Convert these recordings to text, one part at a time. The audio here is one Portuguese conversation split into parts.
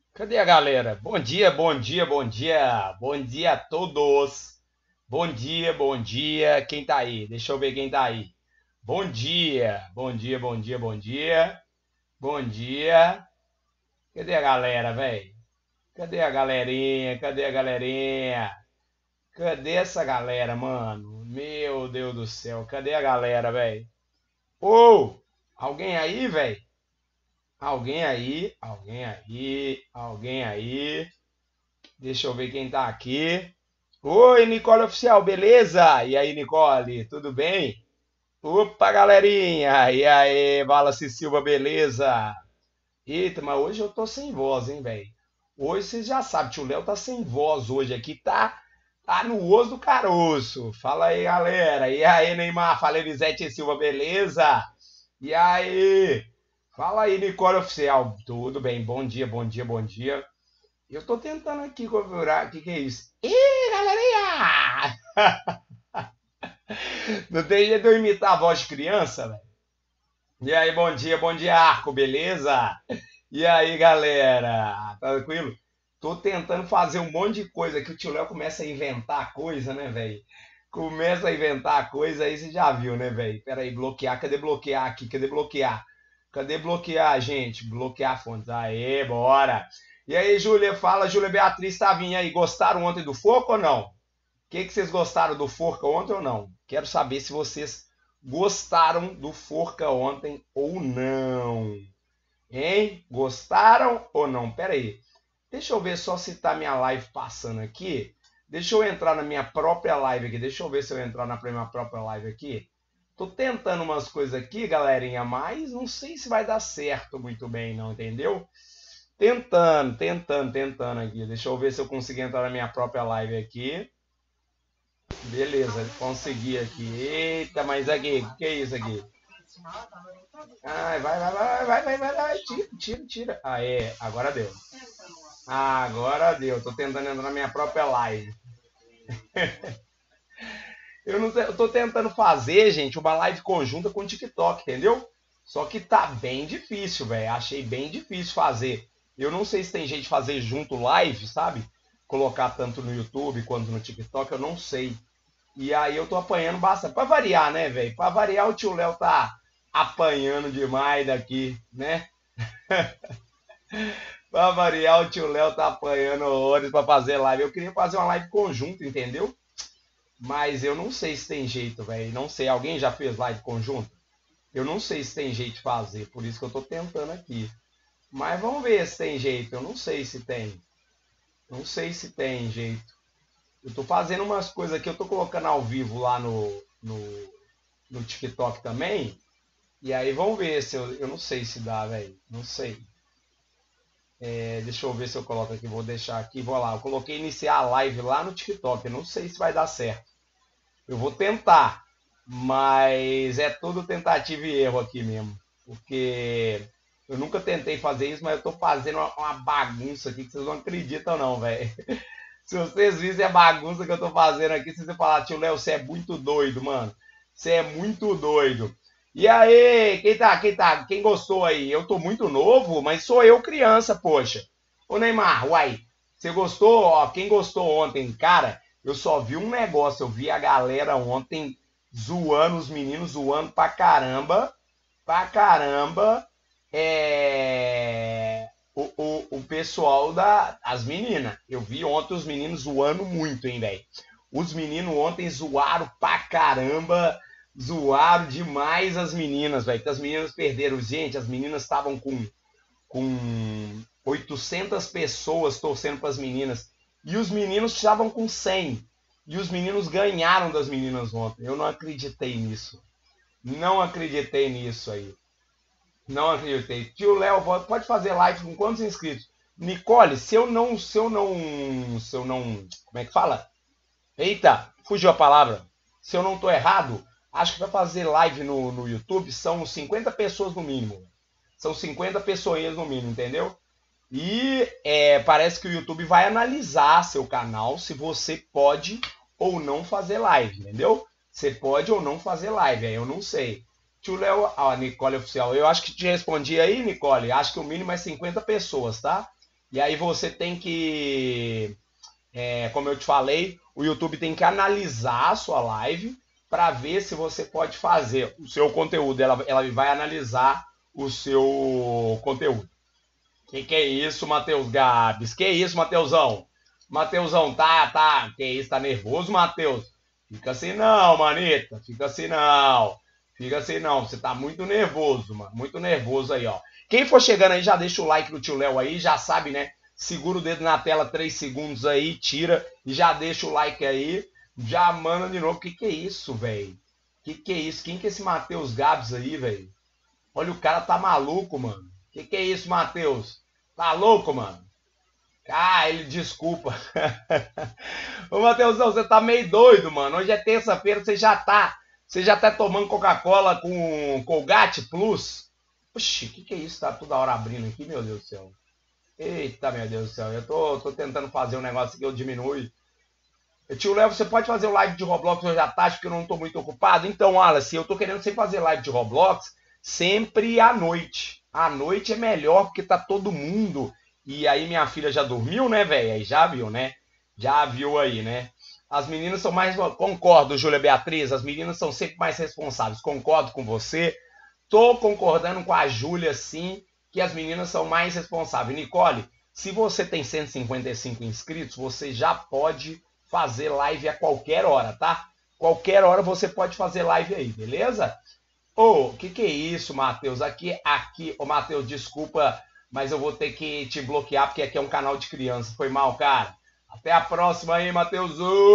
Cadê a galera? Bom dia, bom dia, bom dia. Bom dia a todos. Bom dia, bom dia. Quem tá aí? Deixa eu ver quem tá aí. Bom dia, bom dia, bom dia, bom dia. Bom dia. Cadê a galera, velho? Cadê a galerinha? Cadê a galerinha? Cadê essa galera, mano? Meu Deus do céu. Cadê a galera, velho? Ô! Alguém aí, velho? Alguém aí? Alguém aí? Alguém aí? Deixa eu ver quem tá aqui. Oi, Nicole Oficial, beleza? E aí, Nicole, tudo bem? Opa, galerinha! E aí, Wallace Silva, beleza? Eita, mas hoje eu tô sem voz, hein, velho? Hoje vocês já sabem, tio Léo tá sem voz hoje aqui, tá no osso do caroço. Fala aí, galera. E aí, Neymar? Fala, Elisete Silva, beleza? E aí? Fala aí, Nicole Oficial. Tudo bem? Bom dia, bom dia, bom dia. Eu tô tentando aqui configurar. O que que é isso? Ih, galerinha! Não tem jeito de eu imitar a voz de criança, velho? E aí, bom dia, Arco, beleza? E aí, galera? Tá tranquilo? Tô tentando fazer um monte de coisa que o tio Léo começa a inventar coisa, né, velho? Começa a inventar coisa, aí você já viu, né, velho? Pera aí, bloquear. Cadê bloquear aqui? Cadê bloquear? Cadê bloquear, gente? Bloquear fontes. Aê, bora! E aí, Júlia, fala, Júlia Beatriz Tavinha aí. Gostaram ontem do foco ou não? Que vocês gostaram do Forca ontem ou não? Quero saber se vocês gostaram do Forca ontem ou não. Hein? Gostaram ou não? Pera aí. Deixa eu ver só se tá minha live passando aqui. Deixa eu entrar na minha própria live aqui. Deixa eu ver se eu entrar na minha própria live aqui. Tô tentando umas coisas aqui, galerinha, mas não sei se vai dar certo muito bem, não, entendeu? Tentando aqui. Deixa eu ver se eu consigo entrar na minha própria live aqui. Beleza, consegui aqui. Eita, mas aqui, o que é isso aqui? Ai, vai. Tira. Ah, é, agora deu. Agora deu. Tô tentando entrar na minha própria live. Eu não sei, eu tô tentando fazer, gente, uma live conjunta com o TikTok, entendeu? Só que tá bem difícil, velho. Achei bem difícil fazer. Eu não sei se tem jeito de fazer junto live, sabe? Colocar tanto no YouTube quanto no TikTok, eu não sei. E aí eu tô apanhando bastante. Pra variar, né, velho? Pra variar, o tio Léo tá apanhando demais daqui, né? Pra variar, o tio Léo tá apanhando horrores pra fazer live. Eu queria fazer uma live conjunta, entendeu? Mas eu não sei se tem jeito, velho. Não sei. Alguém já fez live conjunta? Eu não sei se tem jeito de fazer. Por isso que eu tô tentando aqui. Mas vamos ver se tem jeito. Eu não sei se tem. Não sei se tem jeito. Eu tô fazendo umas coisas aqui. Eu tô colocando ao vivo lá no TikTok também. E aí vamos ver se eu não sei se dá, velho. Não sei. É, deixa eu ver se eu coloco aqui. Vou deixar aqui. Vou lá. Eu coloquei iniciar a live lá no TikTok. Eu não sei se vai dar certo. Eu vou tentar. Mas é tudo tentativa e erro aqui mesmo. Porque eu nunca tentei fazer isso, mas eu tô fazendo uma bagunça aqui que vocês não acreditam, não, velho. Se vocês vissem a bagunça que eu tô fazendo aqui, vocês vão falar, tio Léo, você é muito doido, mano. Você é muito doido. E aí, quem gostou aí? Eu tô muito novo, mas sou eu criança, poxa. Ô Neymar, uai, você gostou? Ó, quem gostou ontem, cara, eu só vi um negócio, eu vi a galera ontem zoando, os meninos zoando pra caramba, o pessoal as meninas. Eu vi ontem os meninos zoando muito, hein, velho. Os meninos ontem zoaram pra caramba, zoaram demais as meninas, velho. Que as meninas perderam. Gente, as meninas estavam com 800 pessoas torcendo para as meninas. E os meninos estavam com 100. E os meninos ganharam das meninas ontem. Eu não acreditei nisso. Não acreditei nisso aí. Não acreditei. Tio Léo, pode fazer live com quantos inscritos? Nicole, como é que fala? Eita, fugiu a palavra. Se eu não tô errado, acho que para fazer live no YouTube são 50 pessoas no mínimo. São 50 pessoas no mínimo, entendeu? E parece que o YouTube vai analisar seu canal se você pode ou não fazer live, entendeu? Você pode ou não fazer live, aí eu não sei. Tio Léo, Nicole Oficial, eu acho que te respondi aí, Nicole. Acho que o mínimo é 50 pessoas, tá? E aí você tem que, como eu te falei, o YouTube tem que analisar a sua live para ver se você pode fazer o seu conteúdo. Ela vai analisar o seu conteúdo. Que é isso, Matheus Gabs? Que isso, Matheusão? Matheusão, tá. Que isso, tá nervoso, Matheus? Fica assim não, manita. Fica assim não. Fica assim não. Você tá muito nervoso, mano. Muito nervoso aí, ó. Quem for chegando aí, já deixa o like no tio Léo aí. Já sabe, né? Segura o dedo na tela 3 segundos aí, tira e já deixa o like aí. Já manda de novo. Que é isso, velho? Que é isso? Quem que é esse Matheus Gabs aí, velho? Olha, o cara tá maluco, mano. Que é isso, Matheus? Tá louco, mano? Ah, ele desculpa. Ô, Matheusão, você tá meio doido, mano. Hoje é terça-feira, você já tá tomando Coca-Cola com Colgate Plus? Oxi, que é isso? Tá toda hora abrindo aqui, meu Deus do céu. Eita, meu Deus do céu. Eu tô tentando fazer um negócio que eu diminui. Tio Léo, você pode fazer o live de Roblox hoje à tarde, porque eu não tô muito ocupado? Então, Wallace, eu tô querendo sempre fazer live de Roblox sempre à noite. À noite é melhor, porque tá todo mundo. E aí minha filha já dormiu, né, velho? Aí já viu, né? Já viu aí, né? As meninas são mais... Concordo, Júlia Beatriz, as meninas são sempre mais responsáveis. Concordo com você. Tô concordando com a Júlia, sim, que as meninas são mais responsáveis. Nicole, se você tem 155 inscritos, você já pode fazer live a qualquer hora, tá? Qualquer hora você pode fazer live aí, beleza? Ô, que é isso, Matheus? Ô, Matheus, desculpa, mas eu vou ter que te bloquear, porque aqui é um canal de criança. Foi mal, cara. Até a próxima aí, Matheus.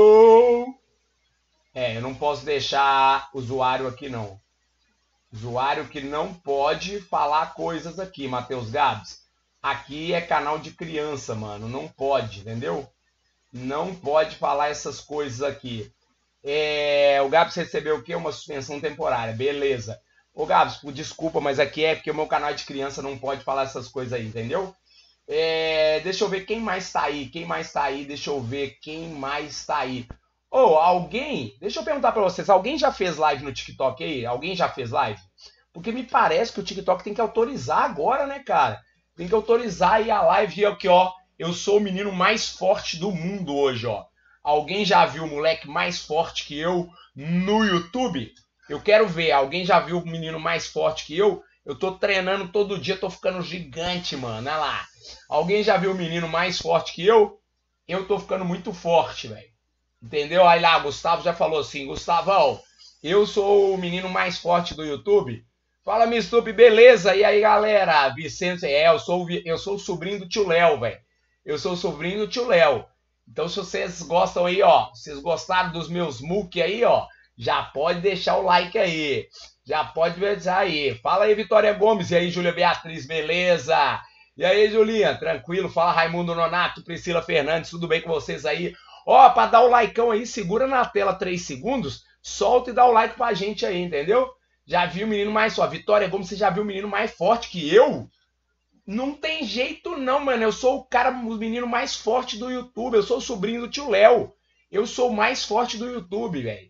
Eu não posso deixar usuário aqui, não. Usuário que não pode falar coisas aqui, Matheus Gabs. Aqui é canal de criança, mano. Não pode, entendeu? Não pode falar essas coisas aqui. O Gabs recebeu o quê? Uma suspensão temporária. Beleza. Ô, Gabs, desculpa, mas aqui é porque o meu canal de criança não pode falar essas coisas aí, entendeu? Deixa eu ver quem mais tá aí. Deixa eu ver quem mais tá aí. Alguém... Deixa eu perguntar pra vocês. Alguém já fez live no TikTok aí? Alguém já fez live? Porque me parece que o TikTok tem que autorizar agora, né, cara? Tem que autorizar aí a live aqui, ó. Eu sou o menino mais forte do mundo hoje, ó. Alguém já viu o moleque mais forte que eu no YouTube? Eu quero ver. Alguém já viu o menino mais forte que eu? Eu tô treinando todo dia, tô ficando gigante, mano. Olha lá. Alguém já viu o menino mais forte que eu? Eu tô ficando muito forte, velho. Entendeu? Aí lá, Gustavo já falou assim, Gustavão, eu sou o menino mais forte do YouTube. Fala, Mistup, beleza? E aí, galera? Vicente, eu sou o sobrinho do tio Léo, velho. Eu sou o sobrinho do tio Léo. Então, se vocês gostam aí, ó, vocês gostaram dos meus muque aí, ó, já pode deixar o like aí. Já pode deixar aí. Fala aí, Vitória Gomes. E aí, Júlia Beatriz, beleza? E aí, Julinha, tranquilo? Fala, Raimundo Nonato, Priscila Fernandes, tudo bem com vocês aí? Ó, pra dar o likeão aí, segura na tela 3 segundos, solta e dá o like pra gente aí, entendeu? Já viu o menino mais forte. Vitória Gomes, você já viu o menino mais forte que eu? Não tem jeito não, mano. Eu sou o menino mais forte do YouTube. Eu sou o sobrinho do tio Léo. Eu sou o mais forte do YouTube, velho.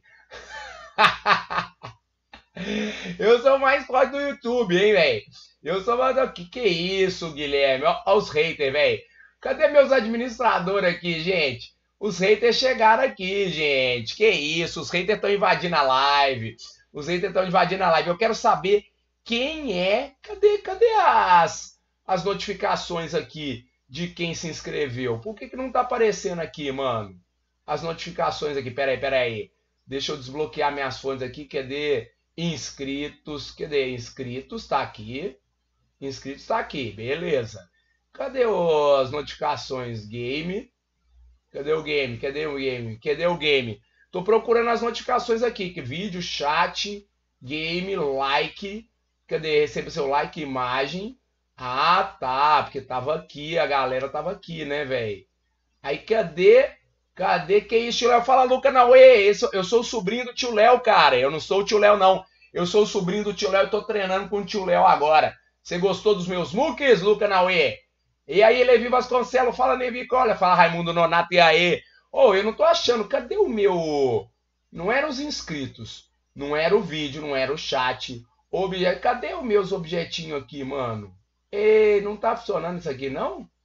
Eu sou o mais forte do YouTube, hein, velho. Eu sou mais... Que é isso, Guilherme? Olha os haters, velho. Cadê meus administradores aqui, gente? Os haters chegaram aqui, gente. Que isso? Os haters estão invadindo a live. Os haters estão invadindo a live. Eu quero saber quem é... Cadê as notificações aqui de quem se inscreveu? Por que não tá aparecendo aqui, mano? As notificações aqui. Pera aí. Deixa eu desbloquear minhas fontes aqui. Cadê inscritos? Cadê inscritos? Tá aqui. Inscritos tá aqui. Beleza. Cadê as notificações? Game. Cadê o game? Cadê o game? Tô procurando as notificações aqui. Que vídeo, chat, game, like. Cadê? Receba seu like, imagem. Ah, tá. Porque tava aqui. A galera tava aqui, né, velho? Aí, cadê? Que isso, tio Léo? Fala, Luca Nauê. Eu sou o sobrinho do tio Léo, cara. Eu não sou o tio Léo, não. Eu sou o sobrinho do tio Léo e tô treinando com o tio Léo agora. Você gostou dos meus muques, Luca Nauê? E aí, Levi Vasconcelos, fala, Levi, olha, fala, Raimundo Nonato, e aí? Eu não tô achando, cadê o meu... Não eram os inscritos, não era o vídeo, não era o chat, cadê os meus objetinhos aqui, mano? Ei, não tá funcionando isso aqui, não?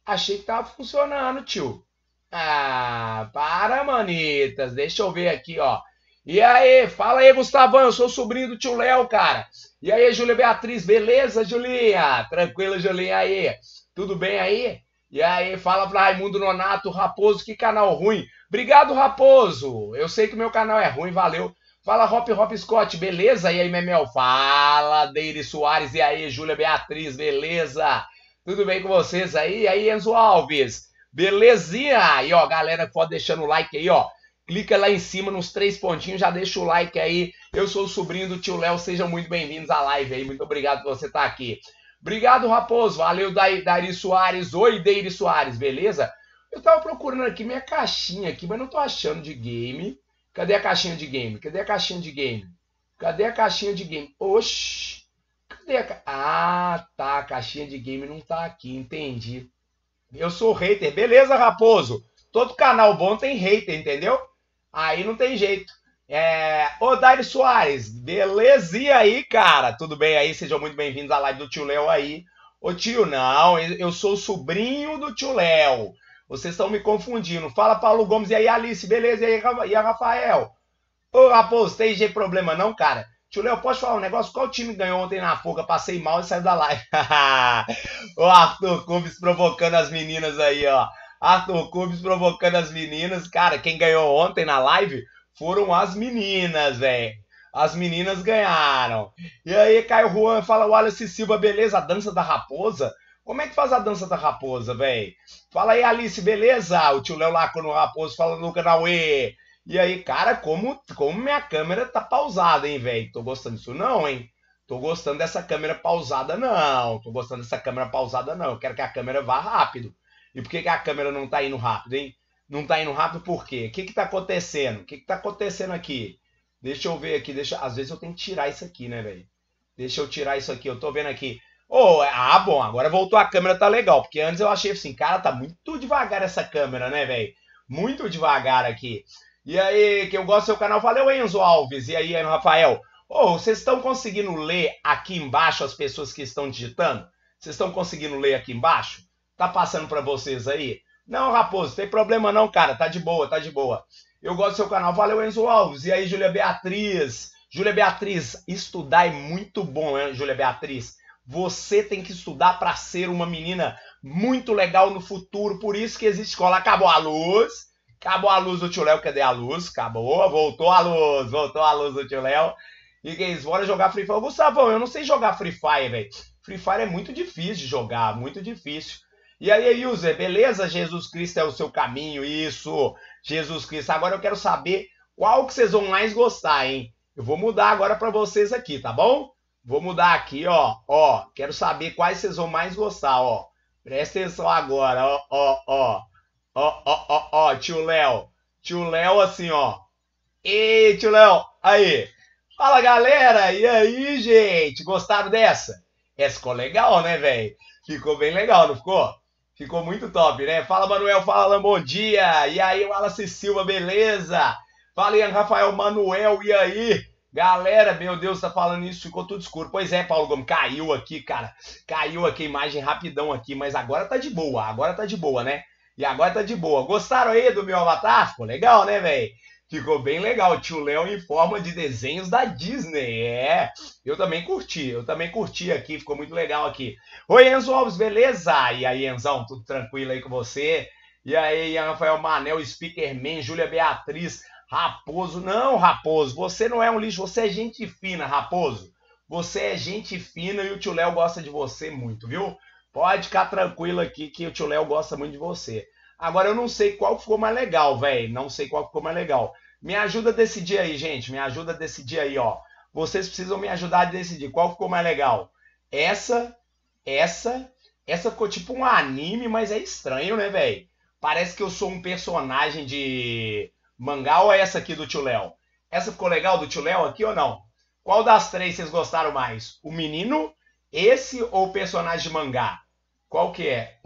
Achei que tava funcionando, tio. Ah, para, manitas. Deixa eu ver aqui, ó. E aí, fala aí, Gustavão. Eu sou o sobrinho do tio Léo, cara. E aí, Júlia Beatriz, beleza, Julinha? Tranquilo, Julinha aí? Tudo bem aí? E aí, fala pra Raimundo Nonato, Raposo, que canal ruim. Obrigado, Raposo. Eu sei que o meu canal é ruim, valeu. Fala, Hop Hop Scott, beleza? E aí, Memel? Fala, Deire Soares. E aí, Júlia Beatriz, beleza? Tudo bem com vocês aí? E aí, Enzo Alves? Belezinha? E ó, galera, pode deixando o like aí, ó. Clica lá em cima nos 3 pontinhos, já deixa o like aí. Eu sou o sobrinho do tio Léo, sejam muito bem-vindos à live aí. Muito obrigado por você estar aqui. Obrigado, Raposo. Valeu, Dairi Soares. Oi, Deire Soares, beleza? Eu tava procurando aqui minha caixinha aqui, mas não tô achando de game. Cadê a caixinha de game? Cadê a caixinha de game? Cadê a caixinha de game? Oxi. Cadê a... Ah, tá. A caixinha de game não tá aqui, entendi. Eu sou hater. Beleza, Raposo? Todo canal bom tem hater, entendeu? Aí não tem jeito. Ô, Dairi Soares, belezinha aí, cara? Tudo bem aí? Sejam muito bem-vindos à live do tio Léo aí. Ô, tio, não, eu sou o sobrinho do tio Léo. Vocês estão me confundindo. Fala, Paulo Gomes. E aí, Alice, beleza? E a Rafael? Ô, Raposo, tem jeito problema não, cara? Tio Léo, posso falar um negócio? Qual time ganhou ontem na Fuga? Passei mal e saiu da live. O Arthur Cubes provocando as meninas aí, ó. Arthur Cubes provocando as meninas. Cara, quem ganhou ontem na live foram as meninas, velho. As meninas ganharam. E aí, Caio Juan fala, Wallace Silva, beleza? A dança da raposa? Como é que faz a dança da raposa, velho? Fala aí, Alice, beleza? O tio Léo lá no Raposo falando no canal E. E aí, cara, como minha câmera tá pausada, hein, velho? Tô gostando disso não, hein? Tô gostando dessa câmera pausada, não. Tô gostando dessa câmera pausada, não. Eu quero que a câmera vá rápido. E por que a câmera não tá indo rápido, hein? Não tá indo rápido por quê? O que tá acontecendo? O que tá acontecendo aqui? Deixa eu ver aqui. Às vezes eu tenho que tirar isso aqui, né, velho? Deixa eu tirar isso aqui. Eu tô vendo aqui. Bom, agora voltou a câmera, tá legal. Porque antes eu achei assim, cara, tá muito devagar essa câmera, né, velho? Muito devagar aqui. E aí, que eu gosto do seu canal, valeu, Enzo Alves. E aí, Rafael? Vocês estão conseguindo ler aqui embaixo as pessoas que estão digitando? Vocês estão conseguindo ler aqui embaixo? Tá passando para vocês aí? Não, Raposo, tem problema não, cara. Tá de boa, tá de boa. Eu gosto do seu canal. Valeu, Enzo Alves. E aí, Júlia Beatriz? Júlia Beatriz, estudar é muito bom, né, Júlia Beatriz? Você tem que estudar para ser uma menina muito legal no futuro. Por isso que existe escola. Acabou a luz. Acabou a luz do tio Léo. Cadê a luz? Acabou. Voltou a luz. Voltou a luz do tio Léo. E que eles bora jogar Free Fire. Gustavão, eu não sei jogar Free Fire, velho. Free Fire é muito difícil de jogar. Muito difícil. E aí, user, beleza? Jesus Cristo é o seu caminho, isso. Jesus Cristo. Agora eu quero saber qual que vocês vão mais gostar, hein? Eu vou mudar agora para vocês aqui, tá bom? Vou mudar aqui, ó. Ó, quero saber quais vocês vão mais gostar, ó. Presta atenção agora, ó, ó, ó. Ó, ó, ó, ó, tio Léo. Tio Léo assim, ó. Ei, tio Léo. Aí. Fala, galera. E aí, gente? Gostaram dessa? Essa ficou legal, né, velho? Ficou bem legal, não ficou? Ficou muito top, né? Fala, Manuel. Fala, bom dia. E aí, Wallace Silva, beleza? Fala, Ian Rafael Manuel. E aí? Galera, meu Deus, tá falando isso, ficou tudo escuro. Pois é, Paulo Gomes, caiu aqui, cara. Caiu aqui a imagem rapidão aqui, mas agora tá de boa, né? E agora tá de boa. Gostaram aí do meu avatar? Ficou legal, né, velho? Ficou bem legal. Tio Léo em forma de desenhos da Disney. Eu também curti aqui, ficou muito legal aqui. Oi, Enzo Alves, beleza? E aí, Enzão, tudo tranquilo aí com você? E aí, Rafael Manel, Speakerman, Júlia Beatriz, Raposo. Não, Raposo, você não é um lixo, você é gente fina, Raposo. Você é gente fina e o tio Léo gosta de você muito, viu? Pode ficar tranquilo aqui que o tio Léo gosta muito de você. Agora eu não sei qual ficou mais legal, velho. Não sei qual ficou mais legal. Me ajuda a decidir aí, gente. Me ajuda a decidir aí, ó. Vocês precisam me ajudar a decidir qual ficou mais legal. Essa ficou tipo um anime, mas é estranho, né, velho? Parece que eu sou um personagem de mangá ou essa aqui do tio Léo? Essa ficou legal do tio Léo aqui ou não? Qual das três vocês gostaram mais? O menino, esse ou o personagem de mangá? Qual que é?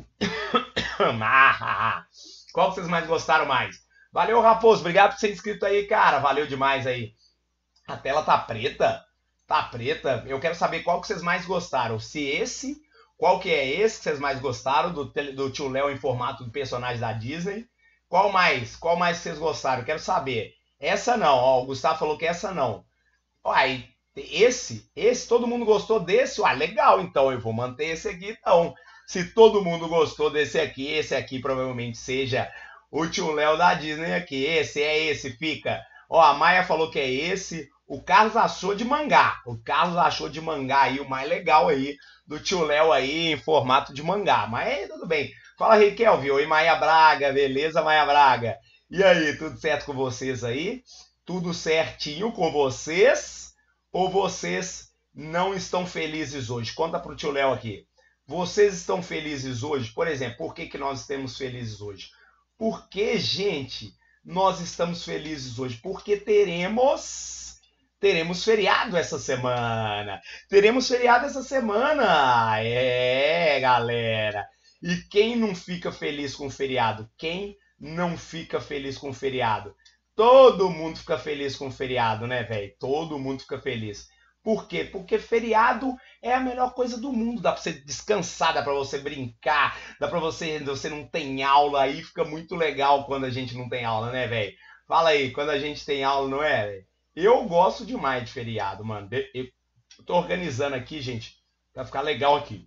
Qual que vocês mais gostaram mais? Valeu, Raposo. Obrigado por ser inscrito aí, cara. Valeu demais aí. A tela tá preta? Tá preta. Eu quero saber qual que vocês mais gostaram. Se esse Qual que é esse que vocês mais gostaram do tio Léo em formato de personagem da Disney? Qual mais? Qual mais vocês gostaram? Eu quero saber. Essa não, ó, o Gustavo falou que essa não. Uai, esse, todo mundo gostou desse? Uai, legal, então eu vou manter esse aqui, então. Se todo mundo gostou desse aqui, esse aqui provavelmente seja o tio Léo da Disney aqui. Esse, fica. Ó, a Maia falou que é esse. O Carlos achou de mangá. O Carlos achou de mangá aí, o mais legal aí, do tio Léo aí, em formato de mangá. Mas tudo bem. Fala, Riquelme. Oi, Maia Braga. Beleza, Maia Braga? E aí, tudo certo com vocês aí? Tudo certinho com vocês? Ou vocês não estão felizes hoje? Conta pro tio Léo aqui. Vocês estão felizes hoje? Por exemplo, por que nós estamos felizes hoje? Porque, gente, nós estamos felizes hoje? Porque teremos feriado essa semana. Teremos feriado essa semana. É, galera. E quem não fica feliz com o feriado? Quem não fica feliz com o feriado? Todo mundo fica feliz com o feriado, né, velho? Todo mundo fica feliz. Por quê? Porque feriado é a melhor coisa do mundo. Dá pra você descansar, dá pra você brincar, dá pra você não tem aula aí, fica muito legal quando a gente não tem aula, né, velho? Fala aí, quando a gente tem aula, não é, velho? Eu gosto demais de feriado, mano. Eu tô organizando aqui, gente, pra ficar legal aqui.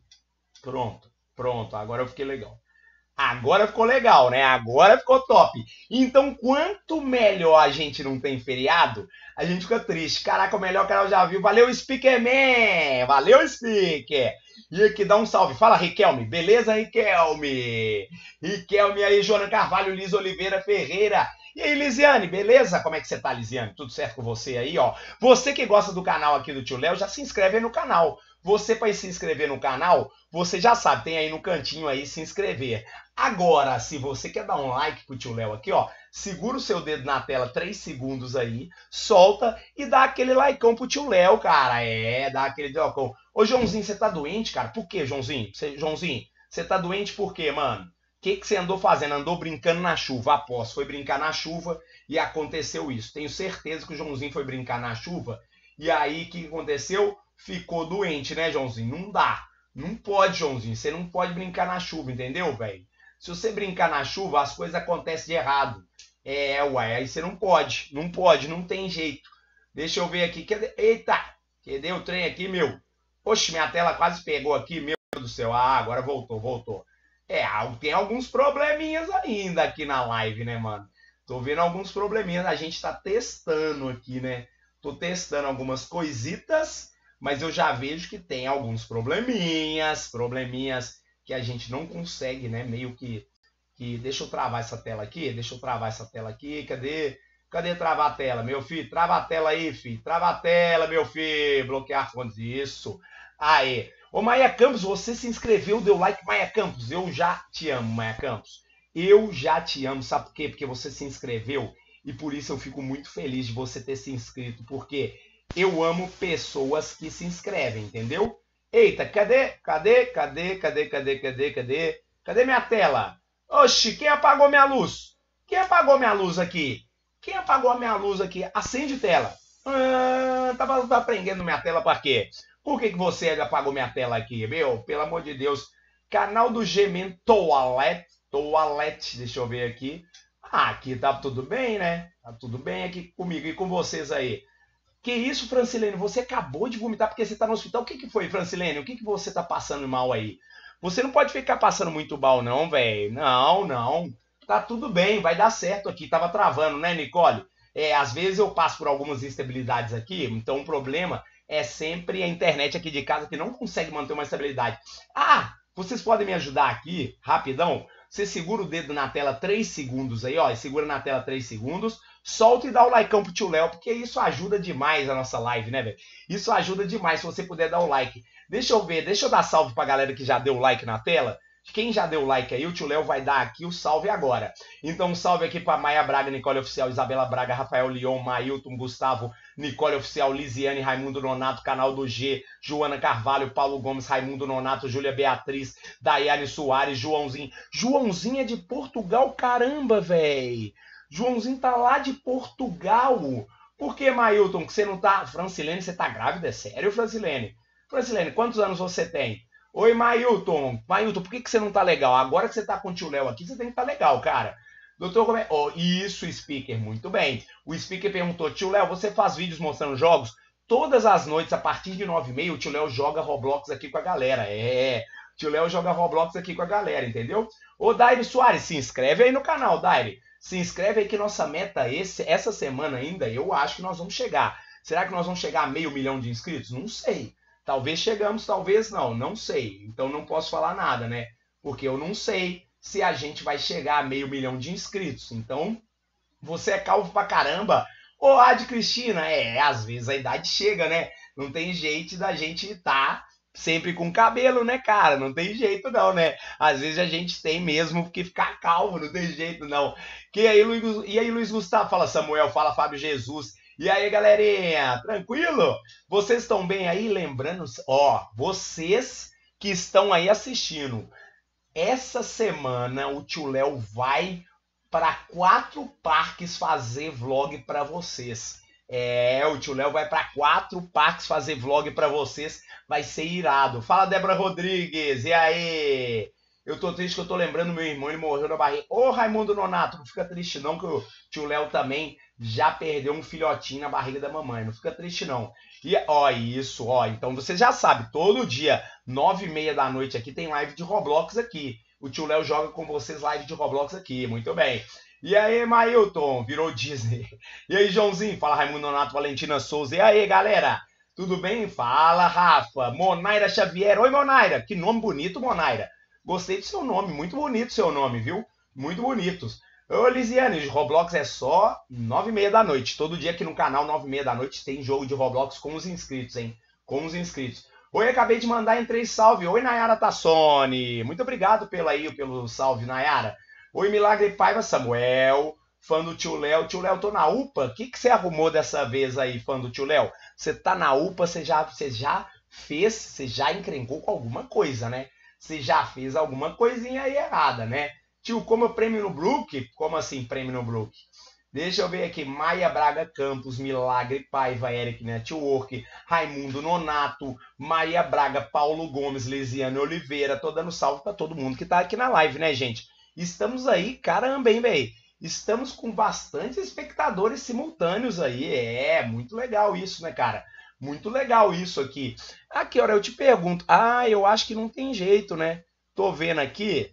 Pronto, agora eu fiquei legal. Agora ficou legal, né? Agora ficou top. Então, quanto melhor a gente não tem feriado, a gente fica triste. Caraca, o melhor canal já viu. Valeu, Speaker Man! Valeu, Speaker! E aqui, dá um salve. Fala, Riquelme. Beleza, Riquelme? Riquelme aí, Joana Carvalho, Liz Oliveira Ferreira. E aí, Lisiane, beleza? Como é que você tá, Lisiane? Tudo certo com você aí, ó? Você que gosta do canal aqui do Tio Léo, já se inscreve aí no canal. Você, para se inscrever no canal, você já sabe, tem aí no cantinho aí se inscrever. Agora, se você quer dar um like pro Tio Léo aqui, ó, segura o seu dedo na tela 3 segundos aí, solta e dá aquele likeão pro Tio Léo, cara. É, dá aquele likeão. Ô, Joãozinho, você tá doente, cara? Por quê, Joãozinho? Joãozinho, você tá doente por quê, mano? O que você andou fazendo? Andou brincando na chuva, aposto. Foi brincar na chuva e aconteceu isso. Tenho certeza que o Joãozinho foi brincar na chuva e aí o que aconteceu? Ficou doente, né, Joãozinho? Não dá. Não pode, Joãozinho. Você não pode brincar na chuva, entendeu, velho? Se você brincar na chuva, as coisas acontecem de errado. É, uai, aí você não pode. Não pode, não tem jeito. Deixa eu ver aqui. Eita! Cadê o trem aqui, meu? Oxe, minha tela quase pegou aqui, meu Deus do céu. Ah, agora voltou. É, tem alguns probleminhas ainda aqui na live, né, mano? Tô vendo alguns probleminhas. A gente tá testando aqui, né? Tô testando algumas coisitas, mas eu já vejo que tem alguns probleminhas que a gente não consegue, né? Meio que deixa eu travar essa tela aqui, Cadê travar a tela, meu filho? Trava a tela aí, filho. Trava a tela, meu filho. Bloquear fontes, isso. Aê. Ô, Maia Campos, você se inscreveu, deu like, Maia Campos. Eu já te amo, Maia Campos. Eu já te amo, sabe por quê? Porque você se inscreveu e por isso eu fico muito feliz de você ter se inscrito, porque eu amo pessoas que se inscrevem, entendeu? Eita, cadê minha tela? Oxi, quem apagou minha luz? Quem apagou minha luz aqui? Acende tela. Tá prendendo minha tela pra quê? Por que você apagou minha tela aqui, meu? Pelo amor de Deus. Canal do Gemen Toalete, deixa eu ver aqui. Ah, aqui tá tudo bem, né? Tá tudo bem aqui comigo e com vocês aí. Que isso, Francilene? Você acabou de vomitar porque você tá no hospital. O que foi, Francilene? O que você tá passando mal aí? Você não pode ficar passando muito mal, não, velho. Não. Tá tudo bem, vai dar certo aqui. Tava travando, né, Nicole? É, às vezes eu passo por algumas instabilidades aqui, então o problema é sempre a internet aqui de casa que não consegue manter uma estabilidade. Ah, vocês podem me ajudar aqui, rapidão? Você segura o dedo na tela 3 segundos aí, ó. E segura na tela 3 segundos. Solta e dá o likeão pro tio Léo, porque isso ajuda demais a nossa live, né, velho? Isso ajuda demais se você puder dar o like. Deixa eu dar salve pra galera que já deu like na tela. Quem já deu like aí, o tio Léo vai dar aqui o salve agora. Então, um salve aqui pra Maia Braga, Nicole Oficial, Isabela Braga, Rafael Leon, Mailton, Gustavo, Nicole Oficial, Lisiane, Raimundo Nonato, Canal do G, Joana Carvalho, Paulo Gomes, Raimundo Nonato, Júlia Beatriz, Daiane Soares, Joãozinho. Joãozinho é de Portugal, caramba, véi. Joãozinho tá lá de Portugal. Por que, Mailton, que você não tá... Francilene, você tá grávida? É sério, Francilene? Francilene, quantos anos você tem? Oi, Mailton. Mailton, por que que você não tá legal? Agora que você tá com o tio Léo aqui, você tem que estar legal, cara. Doutor, como é? Oh, isso, Speaker, muito bem. O Speaker perguntou, tio Léo, você faz vídeos mostrando jogos? Todas as noites, a partir de 9h30, o tio Léo joga Roblox aqui com a galera. O tio Léo joga Roblox aqui com a galera, entendeu? Ô, Daire Soares, se inscreve aí no canal, Daire. Se inscreve aí que nossa meta essa semana ainda, eu acho que nós vamos chegar. Será que nós vamos chegar a 500.000 de inscritos? Não sei. Talvez chegamos, talvez não, não sei. Então não posso falar nada, né? Porque eu não sei se a gente vai chegar a 500.000 de inscritos. Então, você é calvo pra caramba. Ô, Adi Cristina, às vezes a idade chega, né? Não tem jeito da gente estar sempre com cabelo, né, cara? Não tem jeito não, né? Às vezes a gente tem mesmo que ficar calvo, não tem jeito não. E aí, Luiz Gustavo? Fala Samuel, fala Fábio Jesus. E aí, galerinha, tranquilo? Vocês estão bem aí? Lembrando, ó, vocês que estão aí assistindo, essa semana o tio Léo vai para 4 parques fazer vlog para vocês. O tio Léo vai para 4 parques fazer vlog para vocês. Vai ser irado. Fala, Débora Rodrigues. E aí? Eu tô triste que eu tô lembrando meu irmão, ele morreu na barriga. Ô, Raimundo Nonato, não fica triste não, que o tio Léo também já perdeu um filhotinho na barriga da mamãe. Não fica triste não. E, ó, isso, ó. Então você já sabe, todo dia, 9h30 da noite aqui, tem live de Roblox aqui. O tio Léo joga com vocês live de Roblox aqui. Muito bem. E aí, Mailton? Virou Disney. E aí, Joãozinho? Fala, Raimundo Nonato, Valentina Souza. E aí, galera? Tudo bem? Fala, Rafa. Monaira Xavier. Oi, Monaira. Que nome bonito, Monaira. Gostei do seu nome. Muito bonito seu nome, viu? Muito bonitos. Ô, Lisiane, Roblox é só 9h30 da noite. Todo dia aqui no canal, 9h30 da noite, tem jogo de Roblox com os inscritos, hein? Com os inscritos. Oi, acabei de mandar em 3 salve. Oi, Nayara Tassoni. Muito obrigado pelo salve, Nayara. Oi, Milagre Paiva Samuel. Fã do tio Léo. Tio Léo, tô na UPA. O que você arrumou dessa vez aí, fã do tio Léo? Você tá na UPA, você já fez, você já encrencou com alguma coisa, né? Você já fez alguma coisinha aí errada, né? Tio, como prêmio no Brook? Como assim prêmio no Brook? Deixa eu ver aqui. Maia Braga Campos, Milagre Paiva, Eric Network, Raimundo Nonato, Maia Braga, Paulo Gomes, Lisiane Oliveira. Tô dando salve pra todo mundo que tá aqui na live, né, gente? Estamos aí, caramba, hein, velho? Estamos com bastantes espectadores simultâneos aí. Muito legal isso, né, cara? Muito legal isso aqui. Aqui, olha, eu te pergunto. Eu acho que não tem jeito, né? Tô vendo aqui.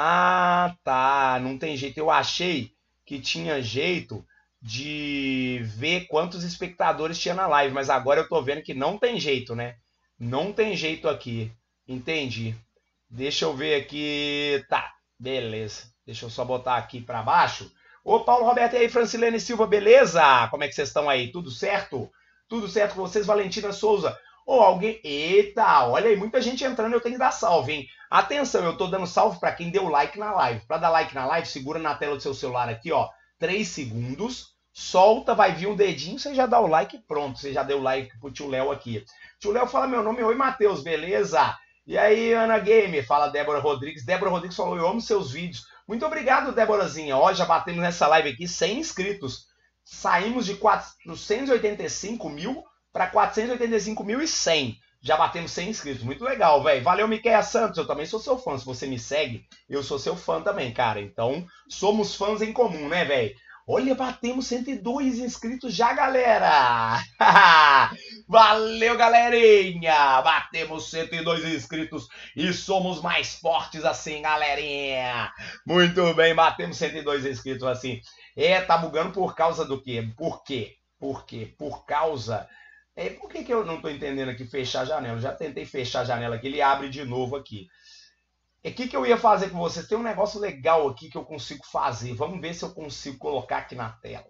Tá, não tem jeito. Eu achei que tinha jeito de ver quantos espectadores tinha na live, mas agora eu tô vendo que não tem jeito, né? Não tem jeito aqui. Entendi. Deixa eu ver aqui. Tá, beleza. Deixa eu só botar aqui para baixo. Ô, Paulo Roberto, e aí, Francilene Silva, beleza? Como é que vocês estão aí? Tudo certo? Tudo certo com vocês, Valentina Souza? Ô, alguém... Eita, olha aí, muita gente entrando, eu tenho que dar salve, hein? Atenção, eu tô dando salve para quem deu like na live. Para dar like na live, segura na tela do seu celular aqui, ó, 3 segundos, solta, vai vir um dedinho, você já dá o like e pronto, você já deu like pro tio Léo aqui. Tio Léo fala meu nome, oi, Matheus, beleza? E aí, Ana Game, fala Débora Rodrigues. Débora Rodrigues falou, eu amo seus vídeos. Muito obrigado, Déborazinha. Ó, já batemos nessa live aqui 100 inscritos. Saímos de 485 mil para 485.100. Já batemos 100 inscritos. Muito legal, velho. Valeu, Miquel Santos. Eu também sou seu fã. Se você me segue, eu sou seu fã também, cara. Então, somos fãs em comum, né, velho? Olha, batemos 102 inscritos já, galera! Valeu, galerinha! Batemos 102 inscritos e somos mais fortes assim, galerinha! Muito bem, batemos 102 inscritos assim. Tá bugando por causa do quê? Por quê? Por quê? Por causa... por que eu não tô entendendo aqui fechar a janela? Eu já tentei fechar a janela aqui, ele abre de novo aqui. O que eu ia fazer com vocês? Tem um negócio legal aqui que eu consigo fazer. Vamos ver se eu consigo colocar aqui na tela.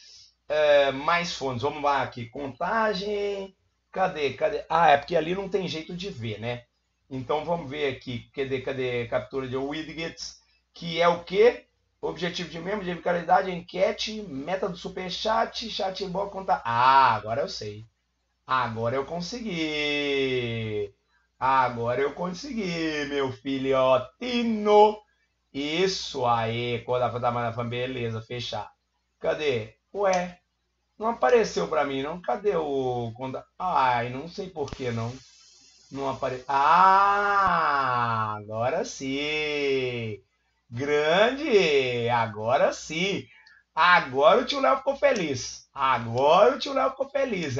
Mais fones. Vamos lá aqui. Contagem. Cadê? É porque ali não tem jeito de ver, né? Então vamos ver aqui. Cadê? Captura de widgets. Que é o quê? Objetivo de membro, de qualidade, enquete, meta do superchat, chatbot, conta. Agora eu sei. Agora eu consegui. Agora eu consegui, meu filhotino. Isso aí, beleza, fechar. Cadê? Ué, não apareceu pra mim, não? Cadê o... Ai, não sei por que não. Não apare... Ah, agora sim. Grande, agora sim. Agora o tio Léo ficou feliz. Agora o tio Léo ficou feliz.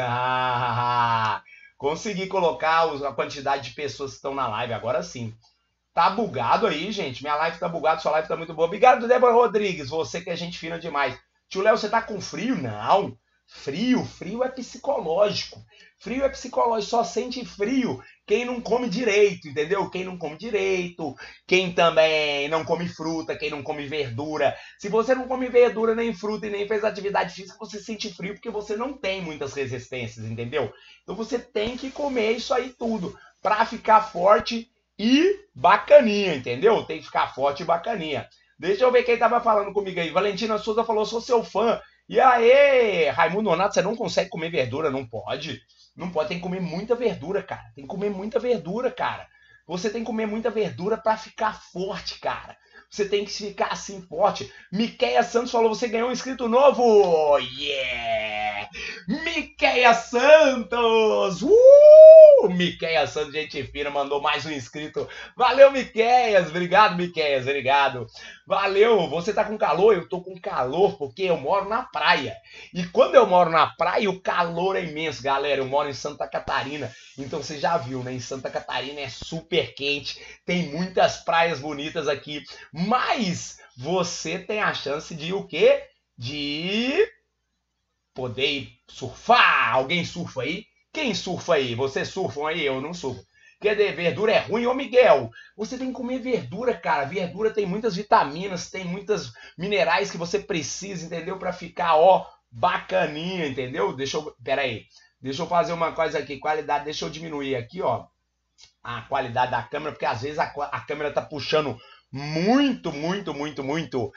Consegui colocar a quantidade de pessoas que estão na live, agora sim. Tá bugado aí, gente. Minha live tá bugada, sua live tá muito boa. Obrigado, Débora Rodrigues. Você que é gente fina demais. Tio Léo, você tá com frio? Não. Frio é psicológico. Frio é psicológico, só sente frio quem não come direito, entendeu? Quem não come direito, quem também não come fruta, quem não come verdura. Se você não come verdura, nem fruta e nem fez atividade física, você sente frio porque você não tem muitas resistências, entendeu? Então você tem que comer isso aí tudo pra ficar forte e bacaninha, entendeu? Tem que ficar forte e bacaninha. Deixa eu ver quem tava falando comigo aí. Valentina Souza falou, sou seu fã. E aí, Raimundo Nonato, você não consegue comer verdura? Não pode. Não pode, tem que comer muita verdura, cara. Tem que comer muita verdura, cara. Você tem que comer muita verdura para ficar forte, cara. Você tem que ficar assim forte. Miqueia Santos falou, você ganhou um inscrito novo. Yeah! Miqueia Santos! Miqueia Santos, gente fina, mandou mais um inscrito. Valeu, Miqueias. Obrigado, Miqueias. Obrigado. Valeu. Você tá com calor? Eu tô com calor porque eu moro na praia. E quando eu moro na praia, o calor é imenso, galera. Eu moro em Santa Catarina. Então você já viu, né? Em Santa Catarina é super quente. Tem muitas praias bonitas aqui. Mas você tem a chance de o quê? De poder surfar. Alguém surfa aí? Quem surfa aí? Vocês surfam aí? Eu não surfo. Quer dizer, verdura é ruim, ô Miguel? Você tem que comer verdura, cara. Verdura tem muitas vitaminas, tem muitos minerais que você precisa, entendeu? Pra ficar, ó, bacaninha, entendeu? Pera aí. Deixa eu fazer uma coisa aqui. Qualidade, deixa eu diminuir aqui, ó, a qualidade da câmera, porque às vezes a câmera tá puxando muito,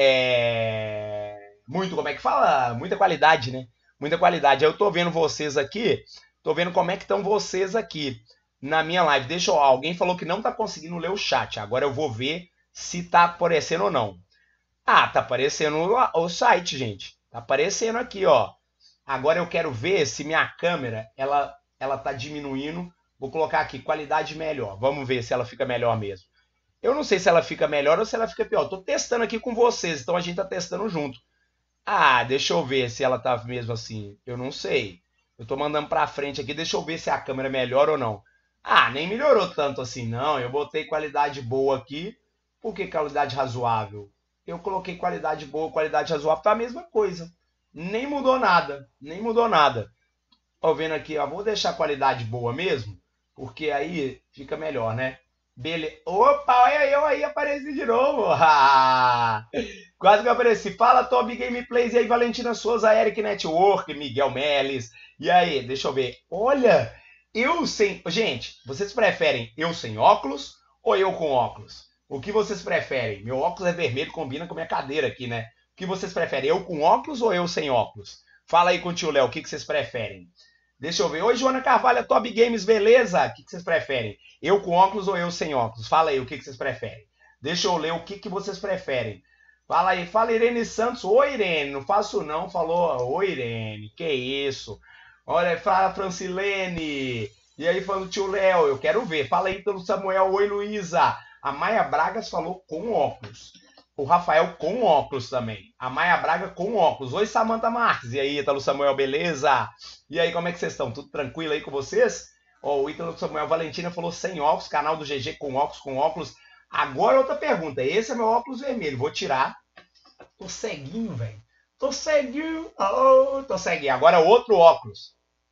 muito, como é que fala? Muita qualidade, né? Muita qualidade. Eu tô vendo vocês aqui, tô vendo como é que estão vocês aqui na minha live. Alguém falou que não tá conseguindo ler o chat. Agora eu vou ver se tá aparecendo ou não. Ah, tá aparecendo o site, gente. Tá aparecendo aqui, ó. Agora eu quero ver se minha câmera, ela tá diminuindo. Vou colocar aqui, qualidade melhor. Vamos ver se ela fica melhor mesmo. Eu não sei se ela fica melhor ou se ela fica pior. Tô testando aqui com vocês, então a gente tá testando junto. Ah, deixa eu ver se ela tá mesmo assim. Eu não sei. Eu tô mandando pra frente aqui, deixa eu ver se a câmera melhora ou não. Ah, nem melhorou tanto assim, não. Eu botei qualidade boa aqui. Por que qualidade razoável? Eu coloquei qualidade boa, qualidade razoável, tá a mesma coisa. Nem mudou nada, nem mudou nada. Tô vendo aqui, ó, vou deixar a qualidade boa mesmo, porque aí fica melhor, né? Beleza. Opa, olha eu aí, apareci de novo. Quase que eu apareci. Fala, Top Gameplays. E aí, Valentina Souza, Eric Network, Miguel Meles. E aí, deixa eu ver. Olha, eu sem... Gente, vocês preferem eu sem óculos ou eu com óculos? O que vocês preferem? Meu óculos é vermelho, combina com a minha cadeira aqui, né? O que vocês preferem? Eu com óculos ou eu sem óculos? Fala aí com o tio Léo, o que vocês preferem? Deixa eu ver. Oi, Joana Carvalho, Top Games, beleza? O que vocês preferem? Eu com óculos ou eu sem óculos? Fala aí, o que vocês preferem? Deixa eu ler o que vocês preferem. Fala aí, fala Irene Santos. Oi, Irene, não faço não. Falou, oi, Irene, que isso? Olha, fala Francilene. E aí, falando tio Léo, eu quero ver. Fala aí pelo Samuel, oi, Luísa. A Maia Bragas falou com óculos. O Rafael com óculos também. A Maia Braga com óculos. Oi, Samanta Marques. E aí, Ítalo Samuel, beleza? E aí, como é que vocês estão? Tudo tranquilo aí com vocês? Ó, o Ítalo Samuel Valentina falou sem óculos, canal do GG com óculos. Agora outra pergunta. Esse é meu óculos vermelho. Vou tirar. Tô ceguinho, velho. Tô ceguinho. Oh, tô ceguinho. Agora outro óculos.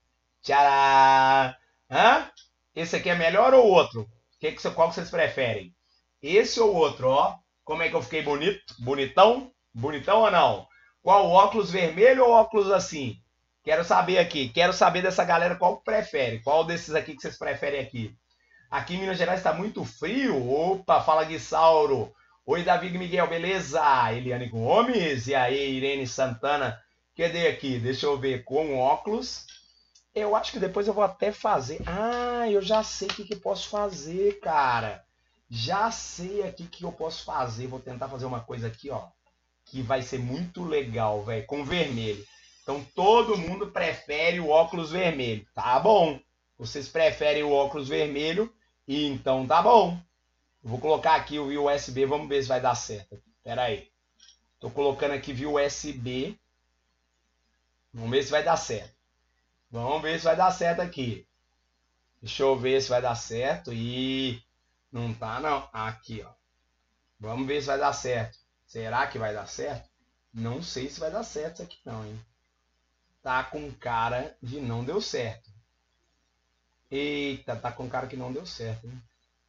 Tcharam. Hã? Esse aqui é melhor ou outro? Qual que vocês preferem? Esse ou outro, ó? Como é que eu fiquei bonito? Bonitão? Bonitão ou não? Qual óculos vermelho ou óculos assim? Quero saber aqui. Quero saber dessa galera qual prefere. Qual desses aqui que vocês preferem aqui? Aqui em Minas Gerais está muito frio. Opa, fala Guissauro. Oi, Davi Miguel, beleza? Eliane Gomes. E aí, Irene Santana. Cadê aqui? Deixa eu ver. Com óculos. Eu acho que depois eu vou até fazer. Ah, eu já sei o que posso fazer, cara. Já sei aqui o que eu posso fazer. Vou tentar fazer uma coisa aqui, ó. Que vai ser muito legal, velho. Com vermelho. Então todo mundo prefere o óculos vermelho. Tá bom. Vocês preferem o óculos vermelho, e então tá bom. Eu vou colocar aqui o via USB, vamos ver se vai dar certo. Pera aí. Tô colocando aqui via USB. Vamos ver se vai dar certo. Vamos ver se vai dar certo aqui. Deixa eu ver se vai dar certo. E não tá não. Aqui, ó. Vamos ver se vai dar certo. Será que vai dar certo? Não sei se vai dar certo isso aqui não, hein? Tá com cara de não deu certo. Eita, tá com cara que não deu certo, hein?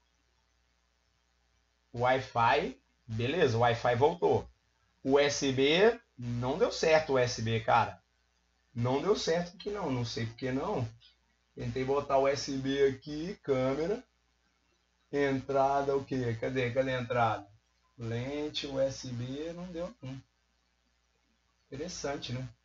Wi-Fi, beleza, o Wi-Fi voltou. USB, não deu certo o USB, cara. Não deu certo aqui não, não sei por que não. Tentei botar o USB aqui, câmera. Entrada, o quê? Cadê a entrada? Lente, USB, não deu não. Interessante, né?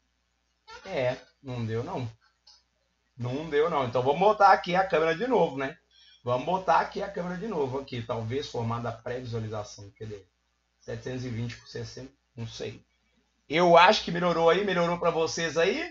É, não deu não. Não deu não. Então vamos botar aqui a câmera de novo, né? Vamos botar aqui a câmera de novo. Aqui, talvez formada pré-visualização. Cadê? 720 por 60, não sei. Eu acho que melhorou aí. Melhorou para vocês aí?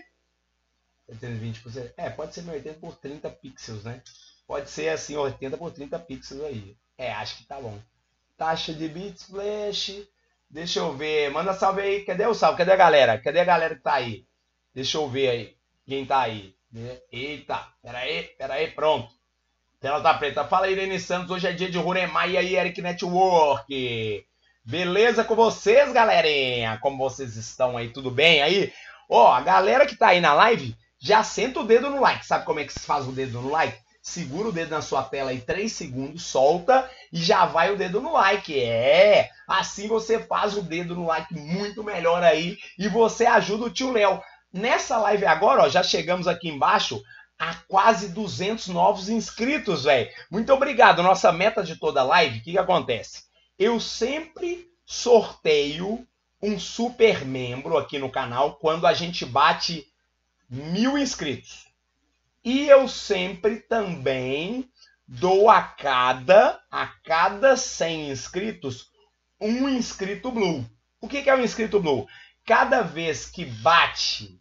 720 por 60. É, pode ser 1080 por 30 pixels, né? Pode ser assim, 80 por 30 pixels aí. É, acho que tá bom. Taxa de bits, flash. Deixa eu ver. Manda salve aí. Cadê o salve? Cadê a galera? Cadê a galera que tá aí? Deixa eu ver aí. Quem tá aí? Eita, pera aí, pronto. Tela tá preta. Fala aí, Irene Santos. Hoje é dia de Ruremai e aí, Eric Network. Beleza com vocês, galerinha? Como vocês estão aí? Tudo bem aí? Ó, a galera que tá aí na live, já senta o dedo no like. Sabe como é que se faz o dedo no like? Segura o dedo na sua tela aí 3 segundos, solta e já vai o dedo no like. É, assim você faz o dedo no like muito melhor aí e você ajuda o tio Léo. Nessa live agora, ó, já chegamos aqui embaixo a quase 200 novos inscritos, velho. Muito obrigado. Nossa meta de toda live, o que acontece? Eu sempre sorteio um super membro aqui no canal quando a gente bate 1000 inscritos. E eu sempre também dou a cada 100 inscritos um inscrito blue. O que é um inscrito blue? Cada vez que bate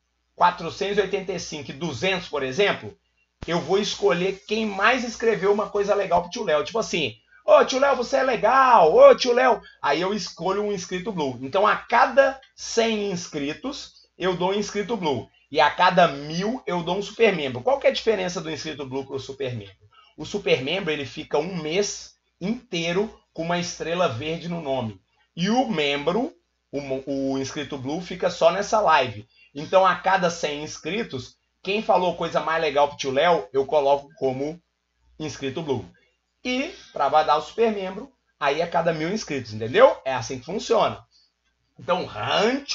485 e 200, por exemplo, eu vou escolher quem mais escreveu uma coisa legal pro tio Léo. Tipo assim, ô tio Léo, você é legal, ô tio Léo. Aí eu escolho um inscrito blue. Então a cada 100 inscritos eu dou um inscrito blue. E a cada 1000 eu dou um super membro. Qual que é a diferença do inscrito blue pro super membro? O super membro ele fica um mês inteiro com uma estrela verde no nome. E o membro, o inscrito blue, fica só nessa live. Então, a cada 100 inscritos, quem falou coisa mais legal pro tio Léo, eu coloco como inscrito blue. E, para dar o super membro, aí a cada 1000 inscritos, entendeu? É assim que funciona. Então, rancho!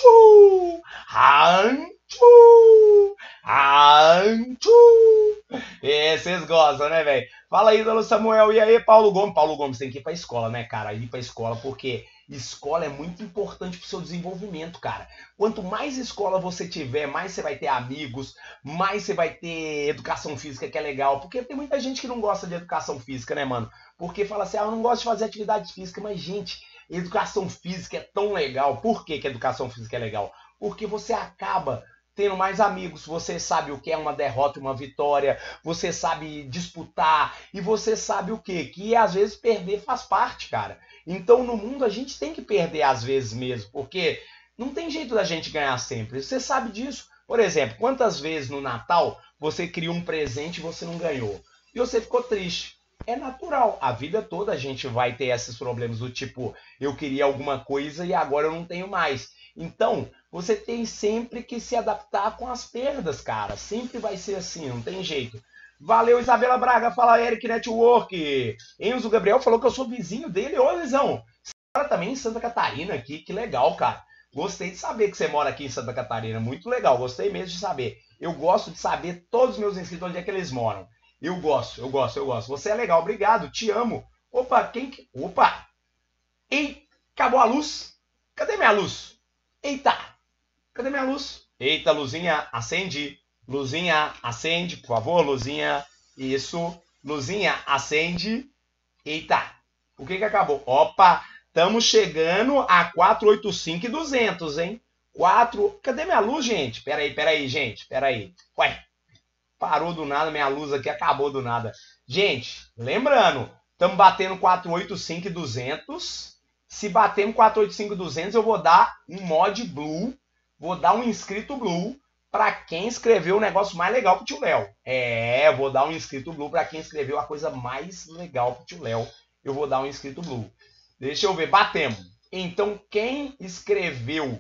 Vocês gostam, né, velho? Fala aí, Dona Samuel. E aí, Paulo Gomes? Paulo Gomes tem que ir pra escola, né, cara? Ir pra escola, porque escola é muito importante pro seu desenvolvimento, cara. Quanto mais escola você tiver, mais você vai ter amigos, mais você vai ter educação física, que é legal. Porque tem muita gente que não gosta de educação física, né, mano? Porque fala assim, eu não gosto de fazer atividade física. Mas, gente, educação física é tão legal. Por que que educação física é legal? Porque você acaba tendo mais amigos, você sabe o que é uma derrota e uma vitória, você sabe disputar e você sabe o quê? Que às vezes perder faz parte, cara. Então no mundo a gente tem que perder às vezes mesmo, porque não tem jeito da gente ganhar sempre. Você sabe disso? Por exemplo, quantas vezes no Natal você criou um presente e você não ganhou? E você ficou triste. É natural, a vida toda a gente vai ter esses problemas do tipo, eu queria alguma coisa e agora eu não tenho mais. Então, você tem sempre que se adaptar com as perdas, cara. Sempre vai ser assim, não tem jeito. Valeu, Isabela Braga. Fala, Eric Network. Enzo Gabriel falou que eu sou vizinho dele. Ô, Lisão. Você mora também em Santa Catarina aqui. Que legal, cara. Gostei de saber que você mora aqui em Santa Catarina. Muito legal. Gostei mesmo de saber. Eu gosto de saber todos os meus inscritos onde é que eles moram. Eu gosto. Você é legal. Obrigado. Te amo. Opa, Opa. Ei, acabou a luz. Cadê minha luz? Eita! Cadê minha luz? Eita, luzinha, acende. Luzinha, acende, por favor, luzinha. Isso. Luzinha, acende. Eita! O que acabou? Opa! Estamos chegando a 485 e 200, hein? 4... Cadê minha luz, gente? Pera aí, gente. Pera aí. Ué. Parou do nada, minha luz aqui acabou do nada. Gente, lembrando, estamos batendo 485 e 200. Se batermos 485 e 200, eu vou dar um mod blue, vou dar um inscrito blue para quem escreveu o negócio mais legal pro tio Léo. É, eu vou dar um inscrito blue para quem escreveu a coisa mais legal pro tio Léo. Eu vou dar um inscrito blue. Deixa eu ver, batemos. Então, quem escreveu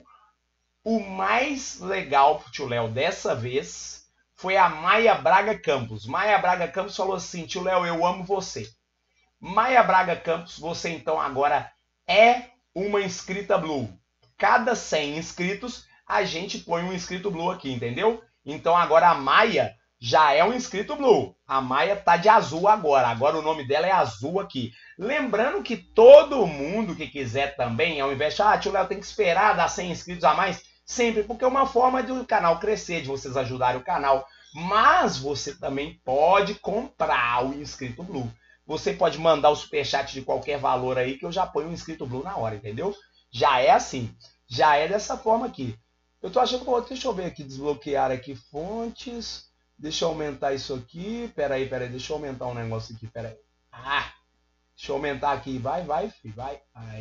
o mais legal pro tio Léo dessa vez foi a Maia Braga Campos. Maia Braga Campos falou assim: tio Léo, eu amo você. Maia Braga Campos, você então agora é uma inscrita blue. Cada 100 inscritos, a gente põe um inscrito blue aqui, entendeu? Então agora a Maia já é um inscrito blue. A Maia tá de azul agora. Agora o nome dela é azul aqui. Lembrando que todo mundo que quiser também, ao invés de, tio Léo, tem que esperar dar 100 inscritos a mais, sempre, porque é uma forma do canal crescer, de vocês ajudarem o canal. Mas você também pode comprar o inscrito blue. Você pode mandar o superchat de qualquer valor aí que eu já ponho o inscrito blue na hora, entendeu? Já é assim. Já é dessa forma aqui. Eu tô achando que... Deixa eu ver aqui, desbloquear aqui fontes. Deixa eu aumentar isso aqui. Peraí. Deixa eu aumentar um negócio aqui, peraí. Deixa eu aumentar aqui. Vai, filho, vai.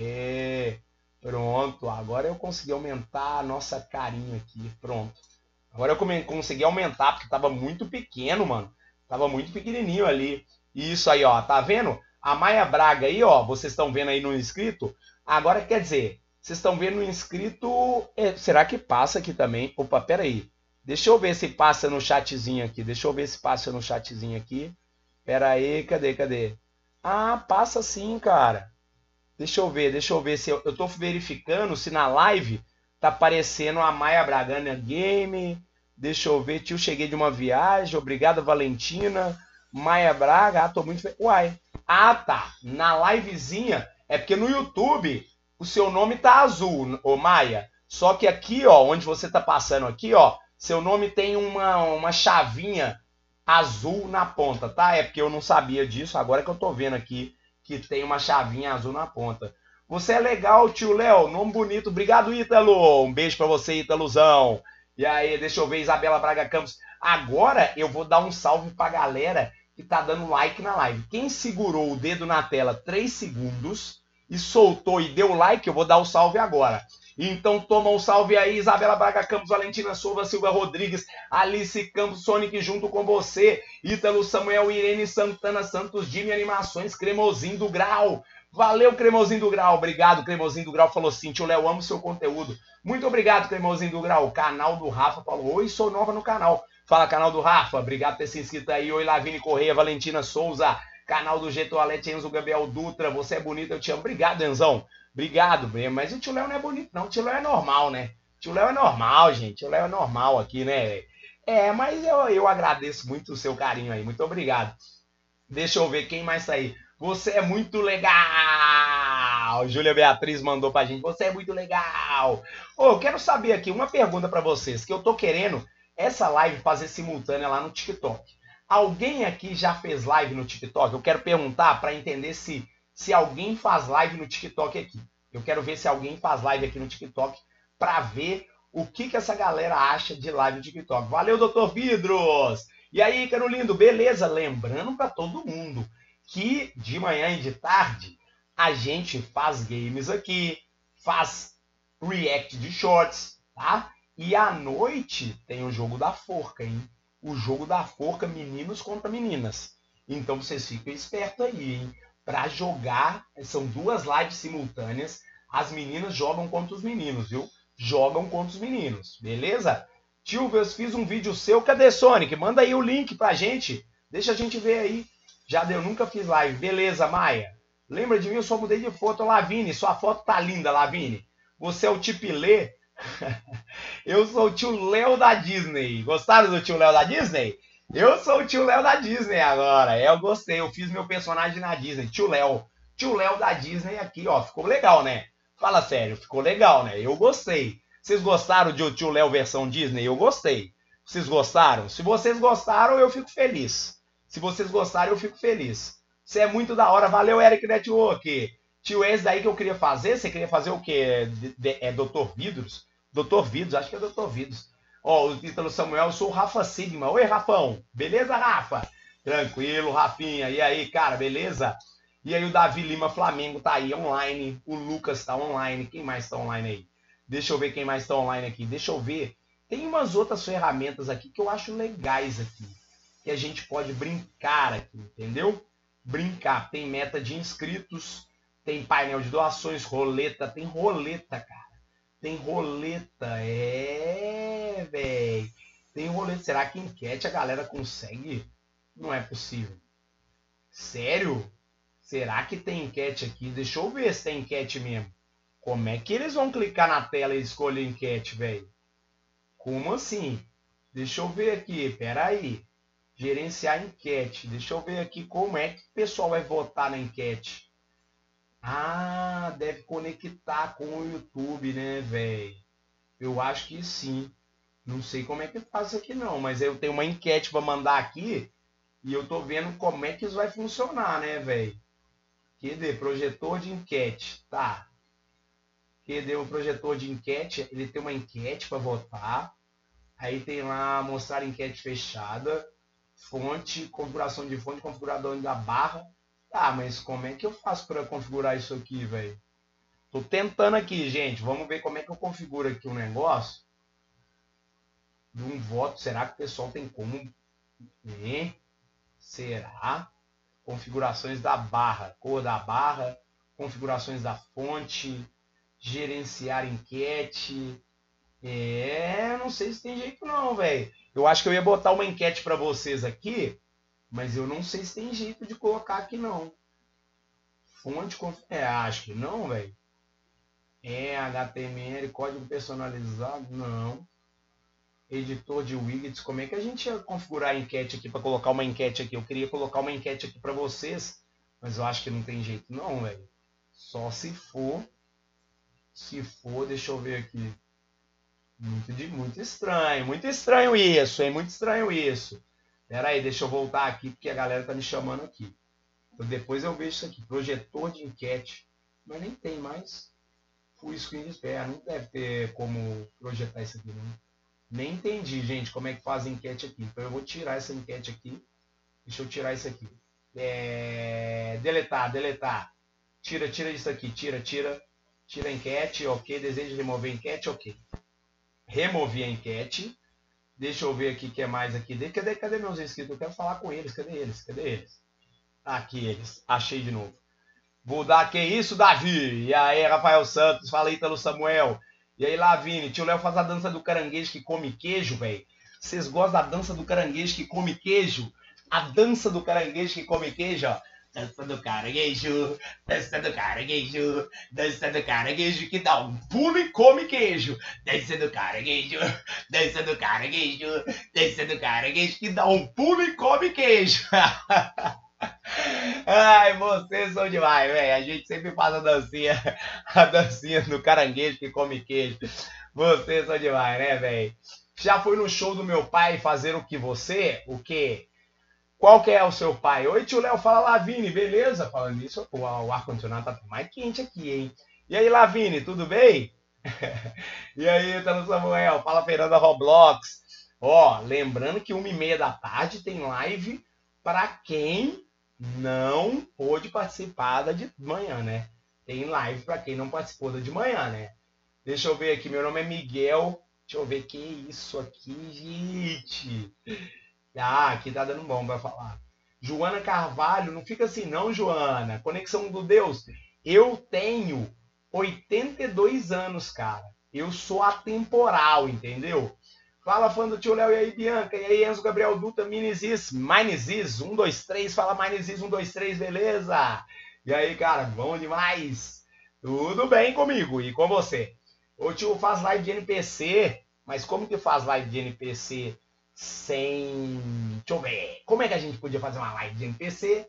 Aê. Pronto, agora eu consegui aumentar a nossa carinha aqui, pronto. Agora eu consegui aumentar, porque tava muito pequeno, mano. Tava muito pequenininho ali. Isso aí, ó, tá vendo? A Maia Braga aí, ó, vocês estão vendo aí no inscrito. Agora, quer dizer, vocês estão vendo no inscrito... será que passa aqui também? Opa, pera aí. Deixa eu ver se passa no chatzinho aqui. Deixa eu ver se passa no chatzinho aqui. Pera aí, cadê? Ah, passa sim, cara. Deixa eu ver se eu tô verificando se na live tá aparecendo a Maia Bragana Game. Deixa eu ver, tio, cheguei de uma viagem. Obrigado, Valentina. Maia Braga, tô muito feliz. Uai. Tá. Na livezinha, é porque no YouTube o seu nome tá azul, ô Maia. Só que aqui, ó, onde você tá passando aqui, ó, seu nome tem uma chavinha azul na ponta, tá? É porque eu não sabia disso, agora que eu tô vendo aqui que tem uma chavinha azul na ponta. Você é legal, tio Léo, nome bonito. Obrigado, Ítalo. Um beijo pra você, Ítalozão. E aí, deixa eu ver, Isabela Braga Campos. Agora eu vou dar um salve pra galera que tá dando like na live. Quem segurou o dedo na tela 3 segundos e soltou e deu like, eu vou dar o salve agora. Então toma um salve aí, Isabela Braga Campos, Valentina Souza, Silva Rodrigues, Alice Campos, Sonic junto com você, Ítalo Samuel, Irene Santana Santos, Jimmy Animações, Cremosinho do Grau. Valeu, Cremosinho do Grau. Obrigado, Cremosinho do Grau. Falou assim, tio Léo, amo seu conteúdo. Muito obrigado, Cremosinho do Grau. O canal do Rafa falou, oi, sou nova no canal. Fala, canal do Rafa. Obrigado por ter se inscrito aí. Oi, Lavine Correia, Valentina Souza. Canal do G Toalete, Enzo Gabriel Dutra. Você é bonito, eu te amo. Obrigado, Enzão. Obrigado, mas o tio Léo não é bonito, não. O tio Léo é normal, né? O tio Léo é normal, gente. O tio Léo é normal aqui, né? Mas eu agradeço muito o seu carinho aí. Muito obrigado. Deixa eu ver quem mais tá aí. Você é muito legal! Júlia Beatriz mandou pra gente. Você é muito legal! Eu quero saber aqui uma pergunta pra vocês. Que eu tô querendo essa live fazer simultânea lá no TikTok. Alguém aqui já fez live no TikTok? Eu quero perguntar pra entender se alguém faz live no TikTok aqui. Eu quero ver se alguém faz live aqui no TikTok pra ver o que essa galera acha de live no TikTok. Valeu, Dr. Vidros! E aí, caro lindo, beleza? Lembrando pra todo mundo que de manhã e de tarde a gente faz games aqui, faz react de shorts, tá? E à noite tem o jogo da forca, hein? O jogo da forca, meninos contra meninas. Então vocês fiquem espertos aí, hein? Pra jogar, são 2 lives simultâneas, as meninas jogam contra os meninos, viu? Jogam contra os meninos, beleza? Tio, eu fiz um vídeo seu, cadê, Sonic? Manda aí o link pra gente, deixa a gente ver aí. Já deu, nunca fiz live. Beleza, Maia. Lembra de mim? Eu só mudei de foto. Lavine, sua foto tá linda, Lavine. Você é o Tipilê? Eu sou o tio Léo da Disney. Gostaram do tio Léo da Disney? Eu sou o tio Léo da Disney agora. Eu gostei. Eu fiz meu personagem na Disney. Tio Léo. Tio Léo da Disney aqui, ó. Ficou legal, né? Fala sério. Ficou legal, né? Eu gostei. Vocês gostaram de tio Léo versão Disney? Eu gostei. Vocês gostaram? Se vocês gostaram, eu fico feliz. Se vocês gostaram, eu fico feliz. Você é muito da hora. Valeu, Eric Network. Tio, esse daí que eu queria fazer. Você queria fazer o quê? Dr. Vidros? Dr. Vidros, acho que é Dr. Vidros. Ó, o Ítalo Samuel, eu sou o Rafa Sigma. Oi, Rafão. Beleza, Rafa? Tranquilo, Rafinha. E aí, cara, beleza? E aí o Davi Lima Flamengo tá aí online. O Lucas tá online. Quem mais tá online aí? Deixa eu ver quem mais tá online aqui. Deixa eu ver. Tem umas outras ferramentas aqui que eu acho legais aqui. Que a gente pode brincar aqui, entendeu? Brincar. Tem meta de inscritos. Tem painel de doações, roleta. Tem roleta, cara. Tem roleta. Velho. Tem roleta. Será que enquete a galera consegue? Não é possível. Sério? Será que tem enquete aqui? Deixa eu ver se tem enquete mesmo. Como é que eles vão clicar na tela e escolher enquete, velho? Como assim? Deixa eu ver aqui. Pera aí. Gerenciar enquete. Deixa eu ver aqui como é que o pessoal vai votar na enquete. Ah, deve conectar com o YouTube, né, velho? Eu acho que sim. Não sei como é que faz isso aqui não, mas eu tenho uma enquete para mandar aqui e eu tô vendo como é que isso vai funcionar, né, velho? Cadê? Projetor de enquete. Tá. Cadê o projetor de enquete? Ele tem uma enquete para votar. Aí tem lá mostrar enquete fechada. Fonte, configuração de fonte, configurador da barra. Tá, mas como é que eu faço para configurar isso aqui, velho? Tô tentando aqui, gente. Vamos ver como é que eu configuro aqui o negócio. De um voto. Será que o pessoal tem como? Será? Configurações da barra. Cor da barra. Configurações da fonte. Gerenciar enquete. Não sei se tem jeito não, velho. Eu acho que eu ia botar uma enquete para vocês aqui, mas eu não sei se tem jeito de colocar aqui não. Fonte, acho que não, velho. HTML, código personalizado, não. Editor de widgets, como é que a gente ia configurar a enquete aqui para colocar uma enquete aqui? Eu queria colocar uma enquete aqui para vocês, mas eu acho que não tem jeito não, velho. Só se for, deixa eu ver aqui. Muito estranho isso, hein? Muito estranho isso. Pera aí, deixa eu voltar aqui, porque a galera tá me chamando aqui. Então, depois eu vejo isso aqui, projetor de enquete. Mas nem tem mais. Full screen de espera, não deve ter como projetar isso aqui, não. Nem entendi, gente, como é que faz a enquete aqui. Então eu vou tirar essa enquete aqui. Deixa eu tirar isso aqui. Deletar. Tira isso aqui, tira a enquete, ok. Desejo remover a enquete, ok. Removi a enquete. Deixa eu ver aqui o que é mais aqui. Cadê meus inscritos? Eu quero falar com eles. Cadê eles? Aqui eles. Achei de novo. Vou dar que isso, Davi? E aí, Rafael Santos. Fala aí, Ítalo Samuel. E aí, Lavini. Tio Léo faz a dança do caranguejo que come queijo, velho. Vocês gostam da dança do caranguejo que come queijo? A dança do caranguejo que come queijo, ó. Dança do caranguejo, dança do caranguejo, dança do caranguejo que dá um pulo e come queijo. Dança do caranguejo, dança do caranguejo, dança do caranguejo que dá um pulo e come queijo. Ai, vocês são demais, velho. A gente sempre faz a dancinha do caranguejo que come queijo. Vocês são demais, né, velho? Já foi no show do meu pai fazer o que você? O quê? Qual que é o seu pai? Oi, tio Léo, fala Lavini, beleza? Falando isso, o ar-condicionado tá mais quente aqui, hein? E aí, Lavini, tudo bem? E aí, Ítalo Samuel, fala Fernanda Roblox. Ó, lembrando que 1h30 da tarde tem live para quem não pôde participar da de manhã, né? Tem live para quem não participou da de manhã, né? Deixa eu ver aqui, meu nome é Miguel. Deixa eu ver que isso aqui, gente. Aqui tá dando bom pra falar. Joana Carvalho, não fica assim não, Joana. Conexão do Deus. Eu tenho 82 anos, cara. Eu sou atemporal, entendeu? Fala, fã do tio Léo, e aí, Bianca? E aí, Enzo Gabriel Dutra, Minizis, 1, 2, 3. Fala, Minizis, 1, 2, 3, beleza? E aí, cara, bom demais? Tudo bem comigo e com você? O tio faz live de NPC, mas como que faz live de NPC sem... Deixa eu ver. Como é que a gente podia fazer uma live de NPC?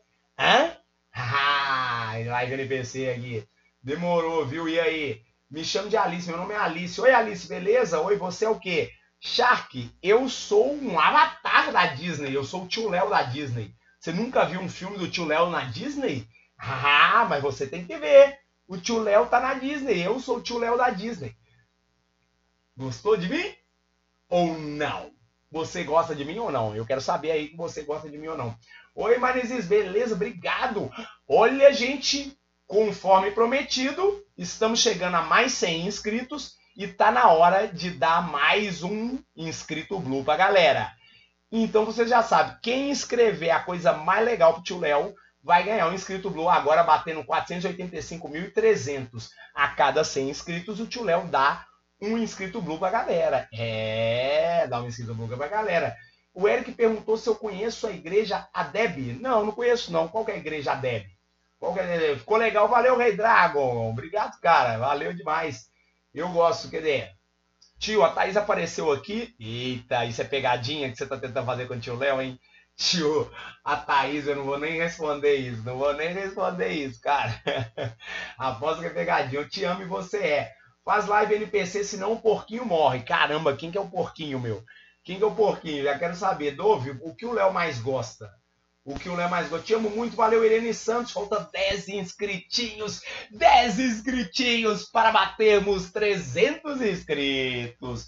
Live de NPC aqui. Demorou, viu? E aí? Me chamo de Alice, meu nome é Alice. Oi, Alice, beleza? Oi, você é o quê? Shark, eu sou um avatar da Disney. Eu sou o tio Léo da Disney. Você nunca viu um filme do tio Léo na Disney? Mas você tem que ver. O tio Léo tá na Disney. Eu sou o tio Léo da Disney. Gostou de mim? ou não? Você gosta de mim ou não? Eu quero saber aí que você gosta de mim ou não. Oi, Marizes, beleza? Obrigado. Olha, gente, conforme prometido, estamos chegando a mais 100 inscritos e tá na hora de dar mais um inscrito Blue pra galera. Então você já sabe, quem escrever a coisa mais legal pro tio Léo vai ganhar um inscrito Blue, agora batendo 485.300 a cada 100 inscritos, o tio Léo dá um inscrito Blue pra galera. Dá um inscrito Blue pra galera. O Eric perguntou se eu conheço a igreja Adeb. Não, não conheço não. Qual que é a igreja Adeb? Ficou legal, valeu, Rei Dragon. Obrigado, cara, valeu demais. Eu gosto, quer dizer... Tio, a Thaís apareceu aqui. Eita, isso é pegadinha que você tá tentando fazer com o tio Léo, hein? Tio, a Thaís, eu não vou nem responder isso. Não vou nem responder isso, cara. Aposto que é pegadinha. Eu te amo e você é. Faz live NPC, senão o porquinho morre. Caramba, quem que é o porquinho, meu? Quem que é o porquinho? Já quero saber. Dove, o que o Léo mais gosta? O que o Léo mais gosta? Te amo muito. Valeu, Irene Santos. Falta 10 inscritinhos. 10 inscritinhos para batermos 300 inscritos.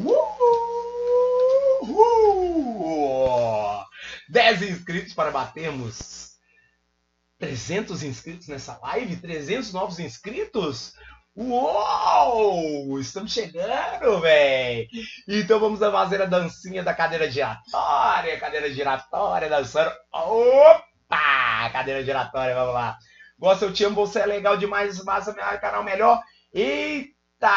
10 inscritos para batermos 300 inscritos nessa live? 300 novos inscritos? Uou! Estamos chegando, velho! Então vamos fazer a dancinha da cadeira giratória. Cadeira giratória, dançando. Opa! Cadeira giratória, vamos lá. Gosta, eu te amo, você é legal demais, massa, meu canal melhor. Eita!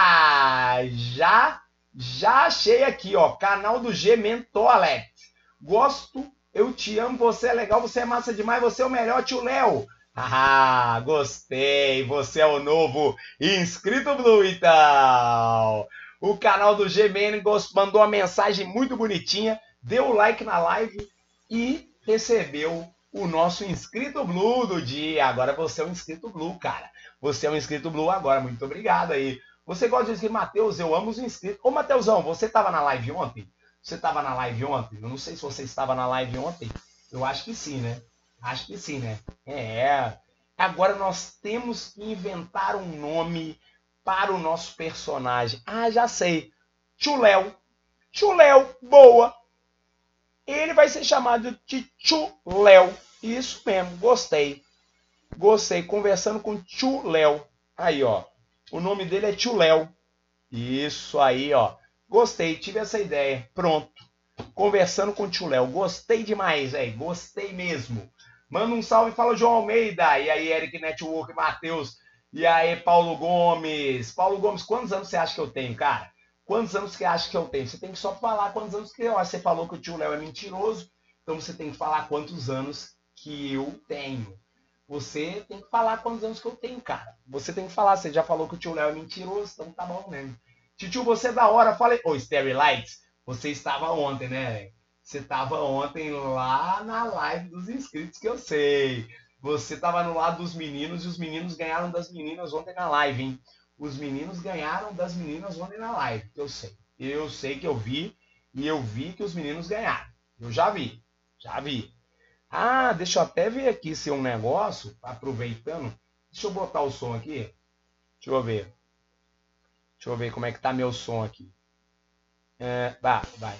Já achei aqui, ó. Canal do G Mentoalete. Gosto, eu te amo, você é legal, você é massa demais, você é o melhor, tio Léo. Ah, gostei, você é o novo inscrito Blue, então. O canal do G-Man mandou uma mensagem muito bonitinha, deu o like na live e recebeu o nosso inscrito Blue do dia. Agora você é um inscrito Blue, cara. Você é um inscrito Blue agora, muito obrigado aí. Você gosta de inscrito? Matheus, eu amo os inscritos. Ô, Matheusão, você estava na live ontem? Você estava na live ontem? Eu não sei se você estava na live ontem. Eu acho que sim, né? Acho que sim, né? Agora nós temos que inventar um nome para o nosso personagem. Ah, já sei. Tio Léo. Tio Léo, boa. Ele vai ser chamado de Tio Léo. Isso mesmo, gostei. Gostei. Conversando com Tio Léo. Aí, ó. O nome dele é Tio Léo. Isso aí, ó. Gostei, tive essa ideia. Pronto. Conversando com o Tio Léo. Gostei demais, velho. Gostei mesmo. Manda um salve, fala João Almeida. E aí, Eric Network, Matheus. E aí, Paulo Gomes. Paulo Gomes, quantos anos você acha que eu tenho, cara? Quantos anos você acha que eu tenho? Você tem que só falar quantos anos que eu acho. Você falou que o Tio Léo é mentiroso. Então você tem que falar quantos anos que eu tenho. Você tem que falar quantos anos que eu tenho, cara. Você tem que falar. Você já falou que o Tio Léo é mentiroso, então tá bom mesmo. Tio, você é da hora. Falei. Ô, Starry Lights, você estava ontem, né? Você estava ontem lá na live dos inscritos, que eu sei. Você estava no lado dos meninos e os meninos ganharam das meninas ontem na live, hein? Os meninos ganharam das meninas ontem na live, que eu sei. Eu sei que eu vi e eu vi que os meninos ganharam. Eu já vi. Já vi. Ah, deixa eu até ver aqui se é um negócio, aproveitando. Deixa eu botar o som aqui. Deixa eu ver. Deixa eu ver como é que tá meu som aqui. Vai.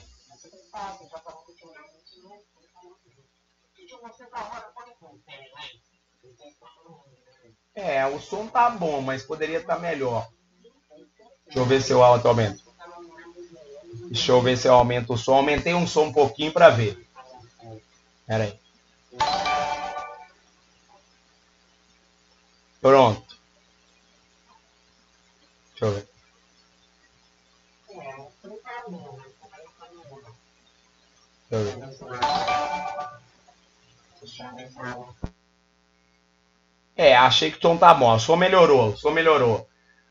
O som tá bom, mas poderia estar melhor. Deixa eu ver se eu aumento. Deixa eu ver se eu aumento o som. Aumentei um som um pouquinho para ver. Pera aí. Pronto. Deixa eu ver. Achei que o tom tá bom. O som melhorou.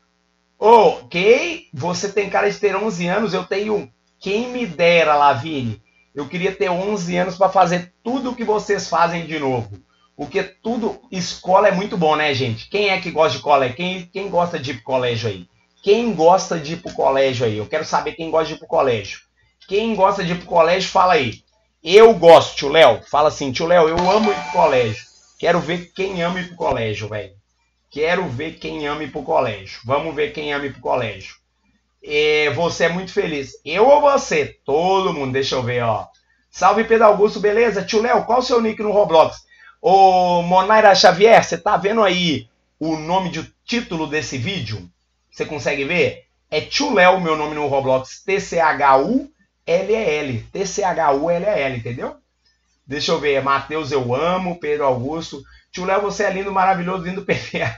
Ok, você tem cara de ter 11 anos, eu tenho... Quem me dera, Lavigne. Eu queria ter 11 anos para fazer tudo o que vocês fazem de novo. Porque tudo... Escola é muito bom, né, gente? Quem é que gosta de colégio? Quem gosta de ir pro colégio aí? Quem gosta de ir pro colégio aí? Eu quero saber quem gosta de ir pro colégio. Quem gosta de ir pro colégio, fala aí. Eu gosto, tio Léo. Fala assim, tio Léo, eu amo ir pro colégio. Quero ver quem ama ir pro colégio, velho. Quero ver quem ama ir pro colégio. Vamos ver quem ama ir pro colégio. Você é muito feliz. Eu ou você? Todo mundo, deixa eu ver, ó. Salve Pedro Augusto, beleza? Tio Léo, qual o seu nick no Roblox? Ô Monaira Xavier, você tá vendo aí o nome de título desse vídeo? Você consegue ver? É Tio Léo, meu nome no Roblox. T-C-H-U-L-E-L. T-C-H-U-L-E-L, entendeu? Deixa eu ver. Matheus, eu amo. Pedro Augusto. Tio Léo, você é lindo, maravilhoso, lindo, perfeito.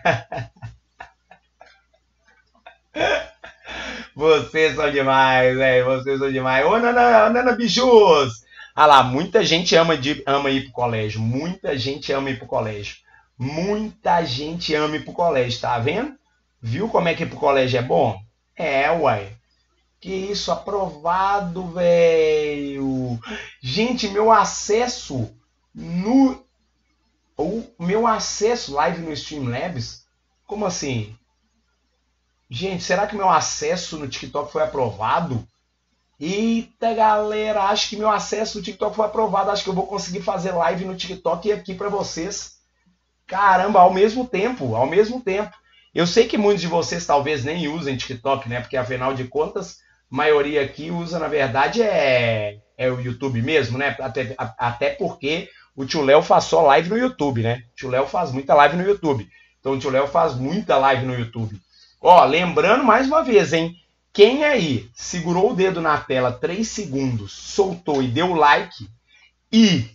Vocês são demais, velho. Vocês são demais. Ô, Nana Bijus. Ah lá, muita gente ama ir pro colégio. Muita gente ama ir pro colégio. Muita gente ama ir pro colégio, tá vendo? Viu como é que ir pro colégio é bom? É, uai. Que isso, aprovado, velho. Gente, meu acesso no... O meu acesso live no Streamlabs? Como assim? Gente, será que meu acesso no TikTok foi aprovado? Eita, galera, acho que meu acesso no TikTok foi aprovado. Acho que eu vou conseguir fazer live no TikTok e aqui pra vocês. Caramba, ao mesmo tempo, ao mesmo tempo. Eu sei que muitos de vocês talvez nem usem TikTok, né? Porque afinal de contas, a maioria aqui usa, na verdade, é o YouTube mesmo, né? Até porque o tio Léo faz só live no YouTube, né? O tio Léo faz muita live no YouTube. Então o tio Léo faz muita live no YouTube. Ó, lembrando mais uma vez, hein? Quem aí segurou o dedo na tela 3 segundos, soltou e deu like e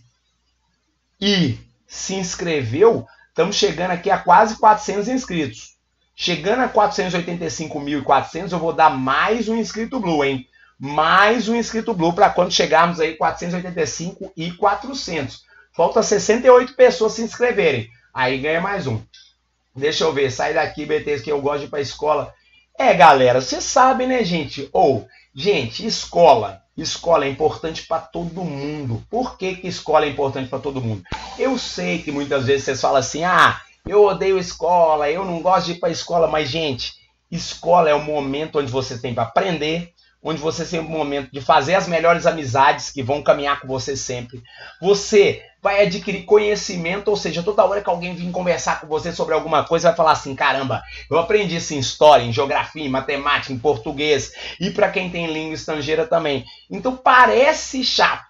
se inscreveu, estamos chegando aqui a quase 400 inscritos. Chegando a 485.400, eu vou dar mais um inscrito Blue, hein? Mais um inscrito Blue para quando chegarmos aí 485 e 400. Falta 68 pessoas se inscreverem. Aí ganha mais um. Deixa eu ver, sai daqui, BTs, que eu gosto de ir pra escola. Galera, vocês sabem, né, gente? Gente, escola é importante para todo mundo. Por que escola é importante para todo mundo? Eu sei que muitas vezes vocês falam assim, eu odeio escola, eu não gosto de ir pra escola, mas, gente, escola é o momento onde você tem para aprender, onde você tem um momento de fazer as melhores amizades que vão caminhar com você sempre. Você vai adquirir conhecimento, ou seja, toda hora que alguém vir conversar com você sobre alguma coisa, vai falar assim, caramba, eu aprendi isso em história, em geografia, em matemática, em português, e para quem tem língua estrangeira também. Então parece chato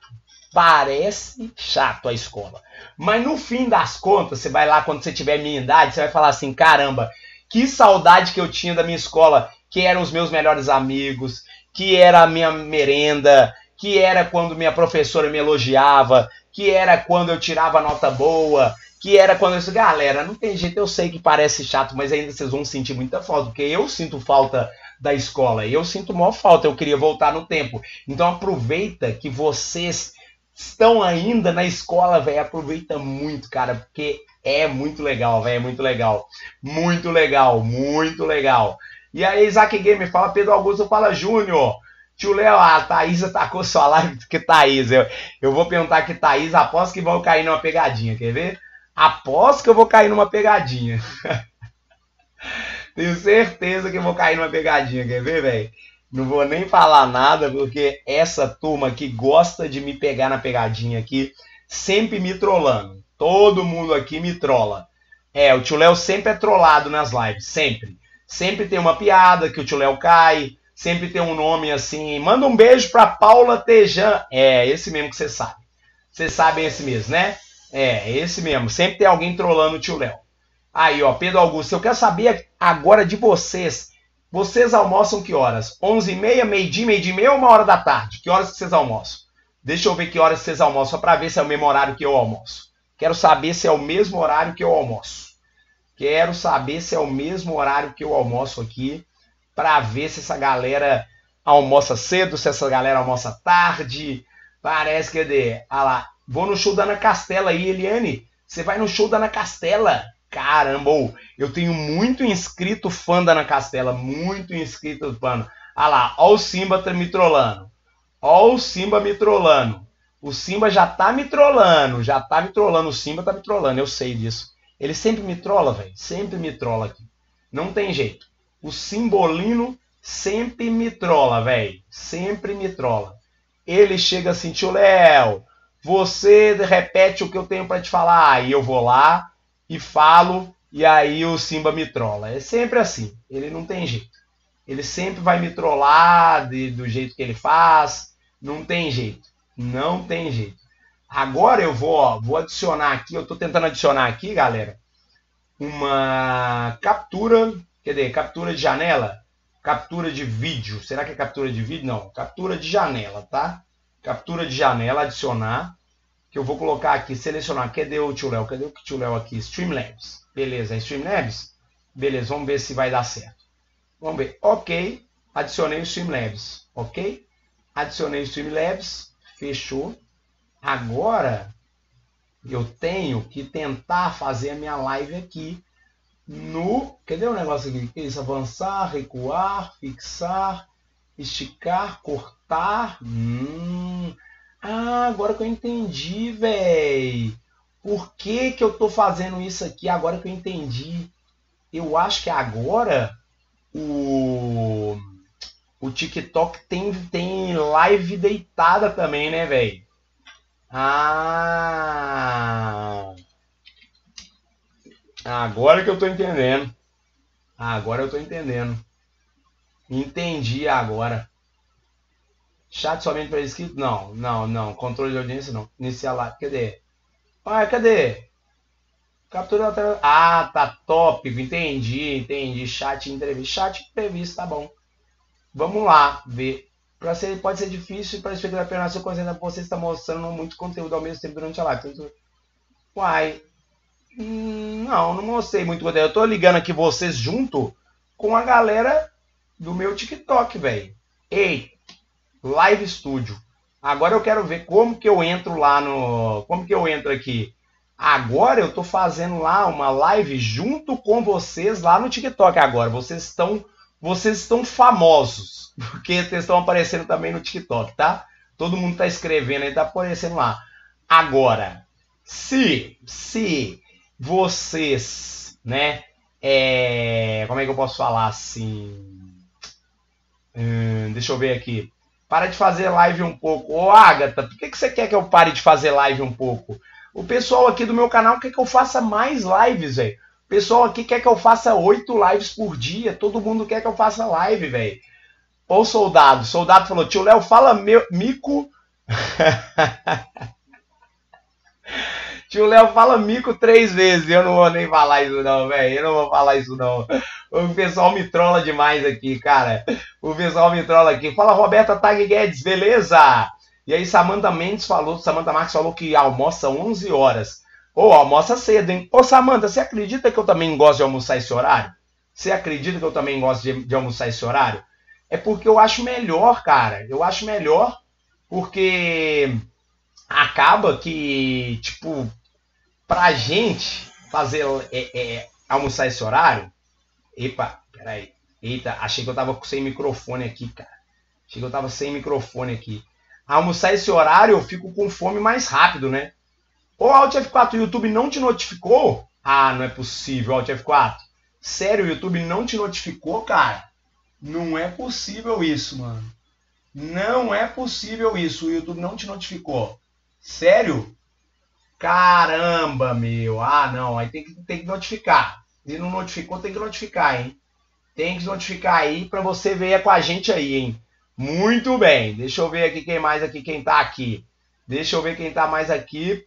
a escola. Mas no fim das contas, você vai lá, quando você tiver minha idade, você vai falar assim, caramba, que saudade que eu tinha da minha escola, que eram os meus melhores amigos, que era a minha merenda, que era quando minha professora me elogiava, que era quando eu tirava nota boa, que era quando eu disse, galera, não tem jeito, eu sei que parece chato, mas ainda vocês vão sentir muita falta, porque eu sinto falta da escola, eu sinto maior falta, eu queria voltar no tempo. Então aproveita que vocês estão ainda na escola, velho, aproveita muito, cara, porque é muito legal, velho, é muito legal. Muito legal, muito legal. E aí, Isaac Gamer, fala Pedro Augusto, fala Júnior. Tio Léo, a Thaís atacou sua live, porque Thaís, eu vou perguntar que Thaís, aposto que vão cair numa pegadinha, quer ver? Aposto que eu vou cair numa pegadinha. Tenho certeza que eu vou cair numa pegadinha, quer ver, velho? Não vou nem falar nada, porque essa turma aqui gosta de me pegar na pegadinha aqui, sempre me trollando. Todo mundo aqui me trola. O tio Léo sempre é trollado nas lives, sempre. Sempre tem uma piada que o tio Léo cai, sempre tem um nome assim, manda um beijo pra Paula Tejan. Esse mesmo que você sabe. Vocês sabem esse mesmo, né? Esse mesmo. Sempre tem alguém trollando o tio Léo. Aí, ó, Pedro Augusto, eu quero saber agora de vocês. Vocês almoçam que horas? 11h30, meio-dia e meia ou 1h da tarde? Que horas que vocês almoçam? Deixa eu ver que horas vocês almoçam, só pra ver se é o mesmo horário que eu almoço. Quero saber se é o mesmo horário que eu almoço. Quero saber se é o mesmo horário que eu almoço aqui, para ver se essa galera almoça cedo, se essa galera almoça tarde. Parece que lá, vou no show da Ana Castela aí, Eliane. Você vai no show da Ana Castela? Caramba, eu tenho muito inscrito fã da Ana Castela, muito inscrito fã. Lá, ó o Simba tá me trollando. Ó o Simba me trollando. O Simba já tá me trollando, o Simba tá me trollando, eu sei disso. Ele sempre me trola, velho. Sempre me trola aqui. Não tem jeito. O Simbolino sempre me trola, velho. Sempre me trola. Ele chega assim, tio Léo, você repete o que eu tenho pra te falar. E eu vou lá e falo, e aí o Simba me trola. É sempre assim. Ele não tem jeito. Ele sempre vai me trollar do jeito que ele faz. Não tem jeito. Não tem jeito. Agora eu vou adicionar aqui. Eu estou tentando adicionar aqui, galera, uma captura. Cadê? Captura de janela? Captura de vídeo. Será que é captura de vídeo? Não. Captura de janela, tá? Captura de janela, adicionar. Que eu vou colocar aqui, selecionar. Cadê o tio Léo? Cadê o tio Léo aqui? Streamlabs. Beleza, é Streamlabs? Beleza, vamos ver se vai dar certo. Vamos ver. Ok. Adicionei o Streamlabs. Ok? Adicionei o Streamlabs. Fechou. Agora, eu tenho que tentar fazer a minha live aqui no... Cadê o negócio aqui? Que é isso? Avançar, recuar, fixar, esticar, cortar. Ah, agora que eu entendi, véi. Por que que eu tô fazendo isso aqui? Agora que eu entendi. Eu acho que agora o TikTok tem live deitada também, né, velho? Ah, agora que eu tô entendendo. Agora eu tô entendendo. Entendi agora. Chat somente para inscritos? Não, não, não. Controle de audiência não. Iniciar lá. Cadê? Ah, cadê? Captura da tela. Ah, tá tópico. Entendi, entendi. Chat entrevista. Chat entrevista, tá bom. Vamos lá, ver. Pode ser difícil para espectador apenas seu conhecimento. Você está mostrando muito conteúdo ao mesmo tempo durante a live. Uai. Não mostrei muito conteúdo. Eu tô ligando aqui vocês junto com a galera do meu TikTok, velho. Ei, Live Studio. Agora eu quero ver como que eu entro lá no... Como que eu entro aqui? Agora eu tô fazendo lá uma live junto com vocês lá no TikTok agora. Vocês estão famosos, porque vocês estão aparecendo também no TikTok, tá? Todo mundo tá escrevendo aí, tá aparecendo lá. Agora, se vocês, né, como é que eu posso falar assim? Deixa eu ver aqui. Para de fazer live um pouco. Ô, Agatha, por que você quer que eu pare de fazer live um pouco? O pessoal aqui do meu canal quer que eu faça mais lives, velho. O pessoal aqui quer que eu faça 8 lives por dia. Todo mundo quer que eu faça live, velho. Ô, Soldado. Soldado falou, tio Léo, fala mico. Tio Léo fala mico 3 vezes. Eu não vou nem falar isso não, velho. Eu não vou falar isso não. O pessoal me trola demais aqui, cara. O pessoal me trola aqui. Fala, Roberta Tag Guedes, beleza? E aí, Samantha Marques falou que almoça 11 horas. Ô, almoça cedo, hein? Ô, Samantha, você acredita que eu também gosto de almoçar esse horário? Você acredita que eu também gosto de almoçar esse horário? É porque eu acho melhor, cara. Eu acho melhor porque acaba que, tipo, pra gente fazer almoçar esse horário... Epa, peraí. Eita, achei que eu tava sem microfone aqui, cara. Achei que eu tava sem microfone aqui. Almoçar esse horário, eu fico com fome mais rápido, né? Ô, Alt F4, o YouTube não te notificou? Ah, não é possível, Alt F4. Sério, o YouTube não te notificou, cara? Não é possível isso, mano. Não é possível isso, o YouTube não te notificou. Sério? Caramba, meu. Ah, não, aí tem que notificar. Se não notificou, tem que notificar, hein? Tem que notificar aí pra você ver com a gente aí, hein? Muito bem. Deixa eu ver aqui quem tá aqui. Deixa eu ver quem tá mais aqui.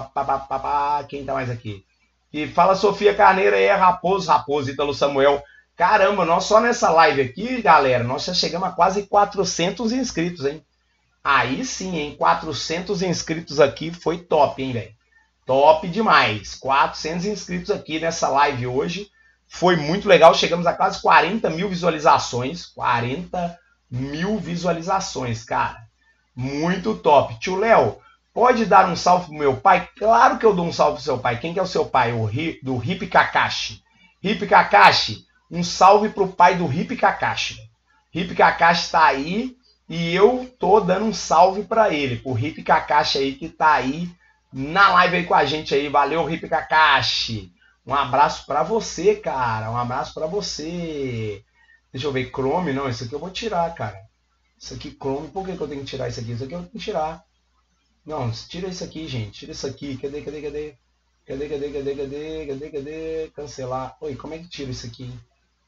Quem tá mais aqui? E fala Sofia Carneiro aí, Raposo, Ítalo Samuel. Caramba, nós só nessa live aqui, galera, nós já chegamos a quase 400 inscritos, hein? Aí sim, hein? 400 inscritos aqui foi top, hein, velho? Top demais. 400 inscritos aqui nessa live hoje. Foi muito legal. Chegamos a quase 40 mil visualizações. 40 mil visualizações, cara. Muito top. Tio Léo, pode dar um salve pro meu pai? Claro que eu dou um salve pro seu pai. Quem que é o seu pai? Do Hip Kakashi. Hip Kakashi, um salve pro pai do Hip Kakashi. Hip Kakashi tá aí e eu tô dando um salve pra ele. Pro Hip Kakashi aí que tá aí na live aí com a gente aí. Valeu, Hip Kakashi. Um abraço pra você, cara. Um abraço pra você. Deixa eu ver, Chrome. Não, isso aqui eu vou tirar, cara. Isso aqui, Chrome. Por que eu tenho que tirar isso aqui? Isso aqui eu tenho que tirar. Não, tira isso aqui, gente. Tira isso aqui. Cadê? Cadê? Cancelar. Oi, como é que tira isso aqui?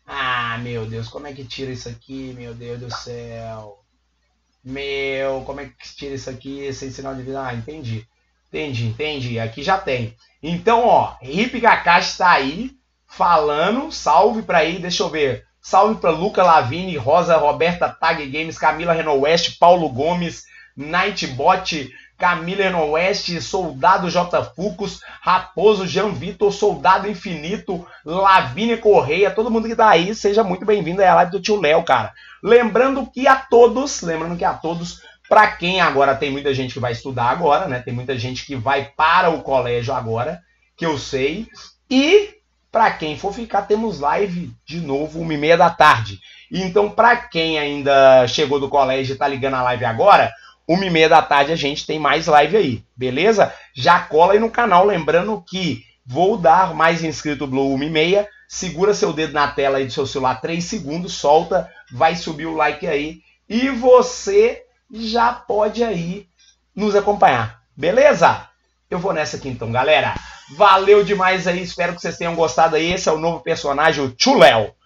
Ah, meu Deus, como é que tira isso aqui? Meu Deus do céu. Como é que tira isso aqui sem sinal de vida? Ah, entendi. Entendi. Aqui já tem. Então, ó, Hip Kakashi tá aí falando. Salve pra aí, deixa eu ver. Salve pra Luca Lavini, Rosa, Roberta Tag Games, Camila Renault West, Paulo Gomes, Nightbot, Camila Renault West, Soldado J. Fucos, Raposo, Jean Vitor, Soldado Infinito, Lavínia Correia, todo mundo que tá aí, seja muito bem-vindo à live do tio Léo, cara. Lembrando que a todos, para quem agora tem muita gente que vai estudar agora, né? Tem muita gente que vai para o colégio agora, que eu sei. E para quem for ficar, temos live de novo 1h30 da tarde. Então, para quem ainda chegou do colégio e tá ligando a live agora, 1h30 da tarde a gente tem mais live aí, beleza? Já cola aí no canal, lembrando que vou dar mais inscrito Blue 1h30. Segura seu dedo na tela aí do seu celular 3 segundos, solta, vai subir o like aí e você já pode aí nos acompanhar, beleza? Eu vou nessa aqui então, galera. Valeu demais aí, espero que vocês tenham gostado aí. Esse é o novo personagem, o Tio Léo.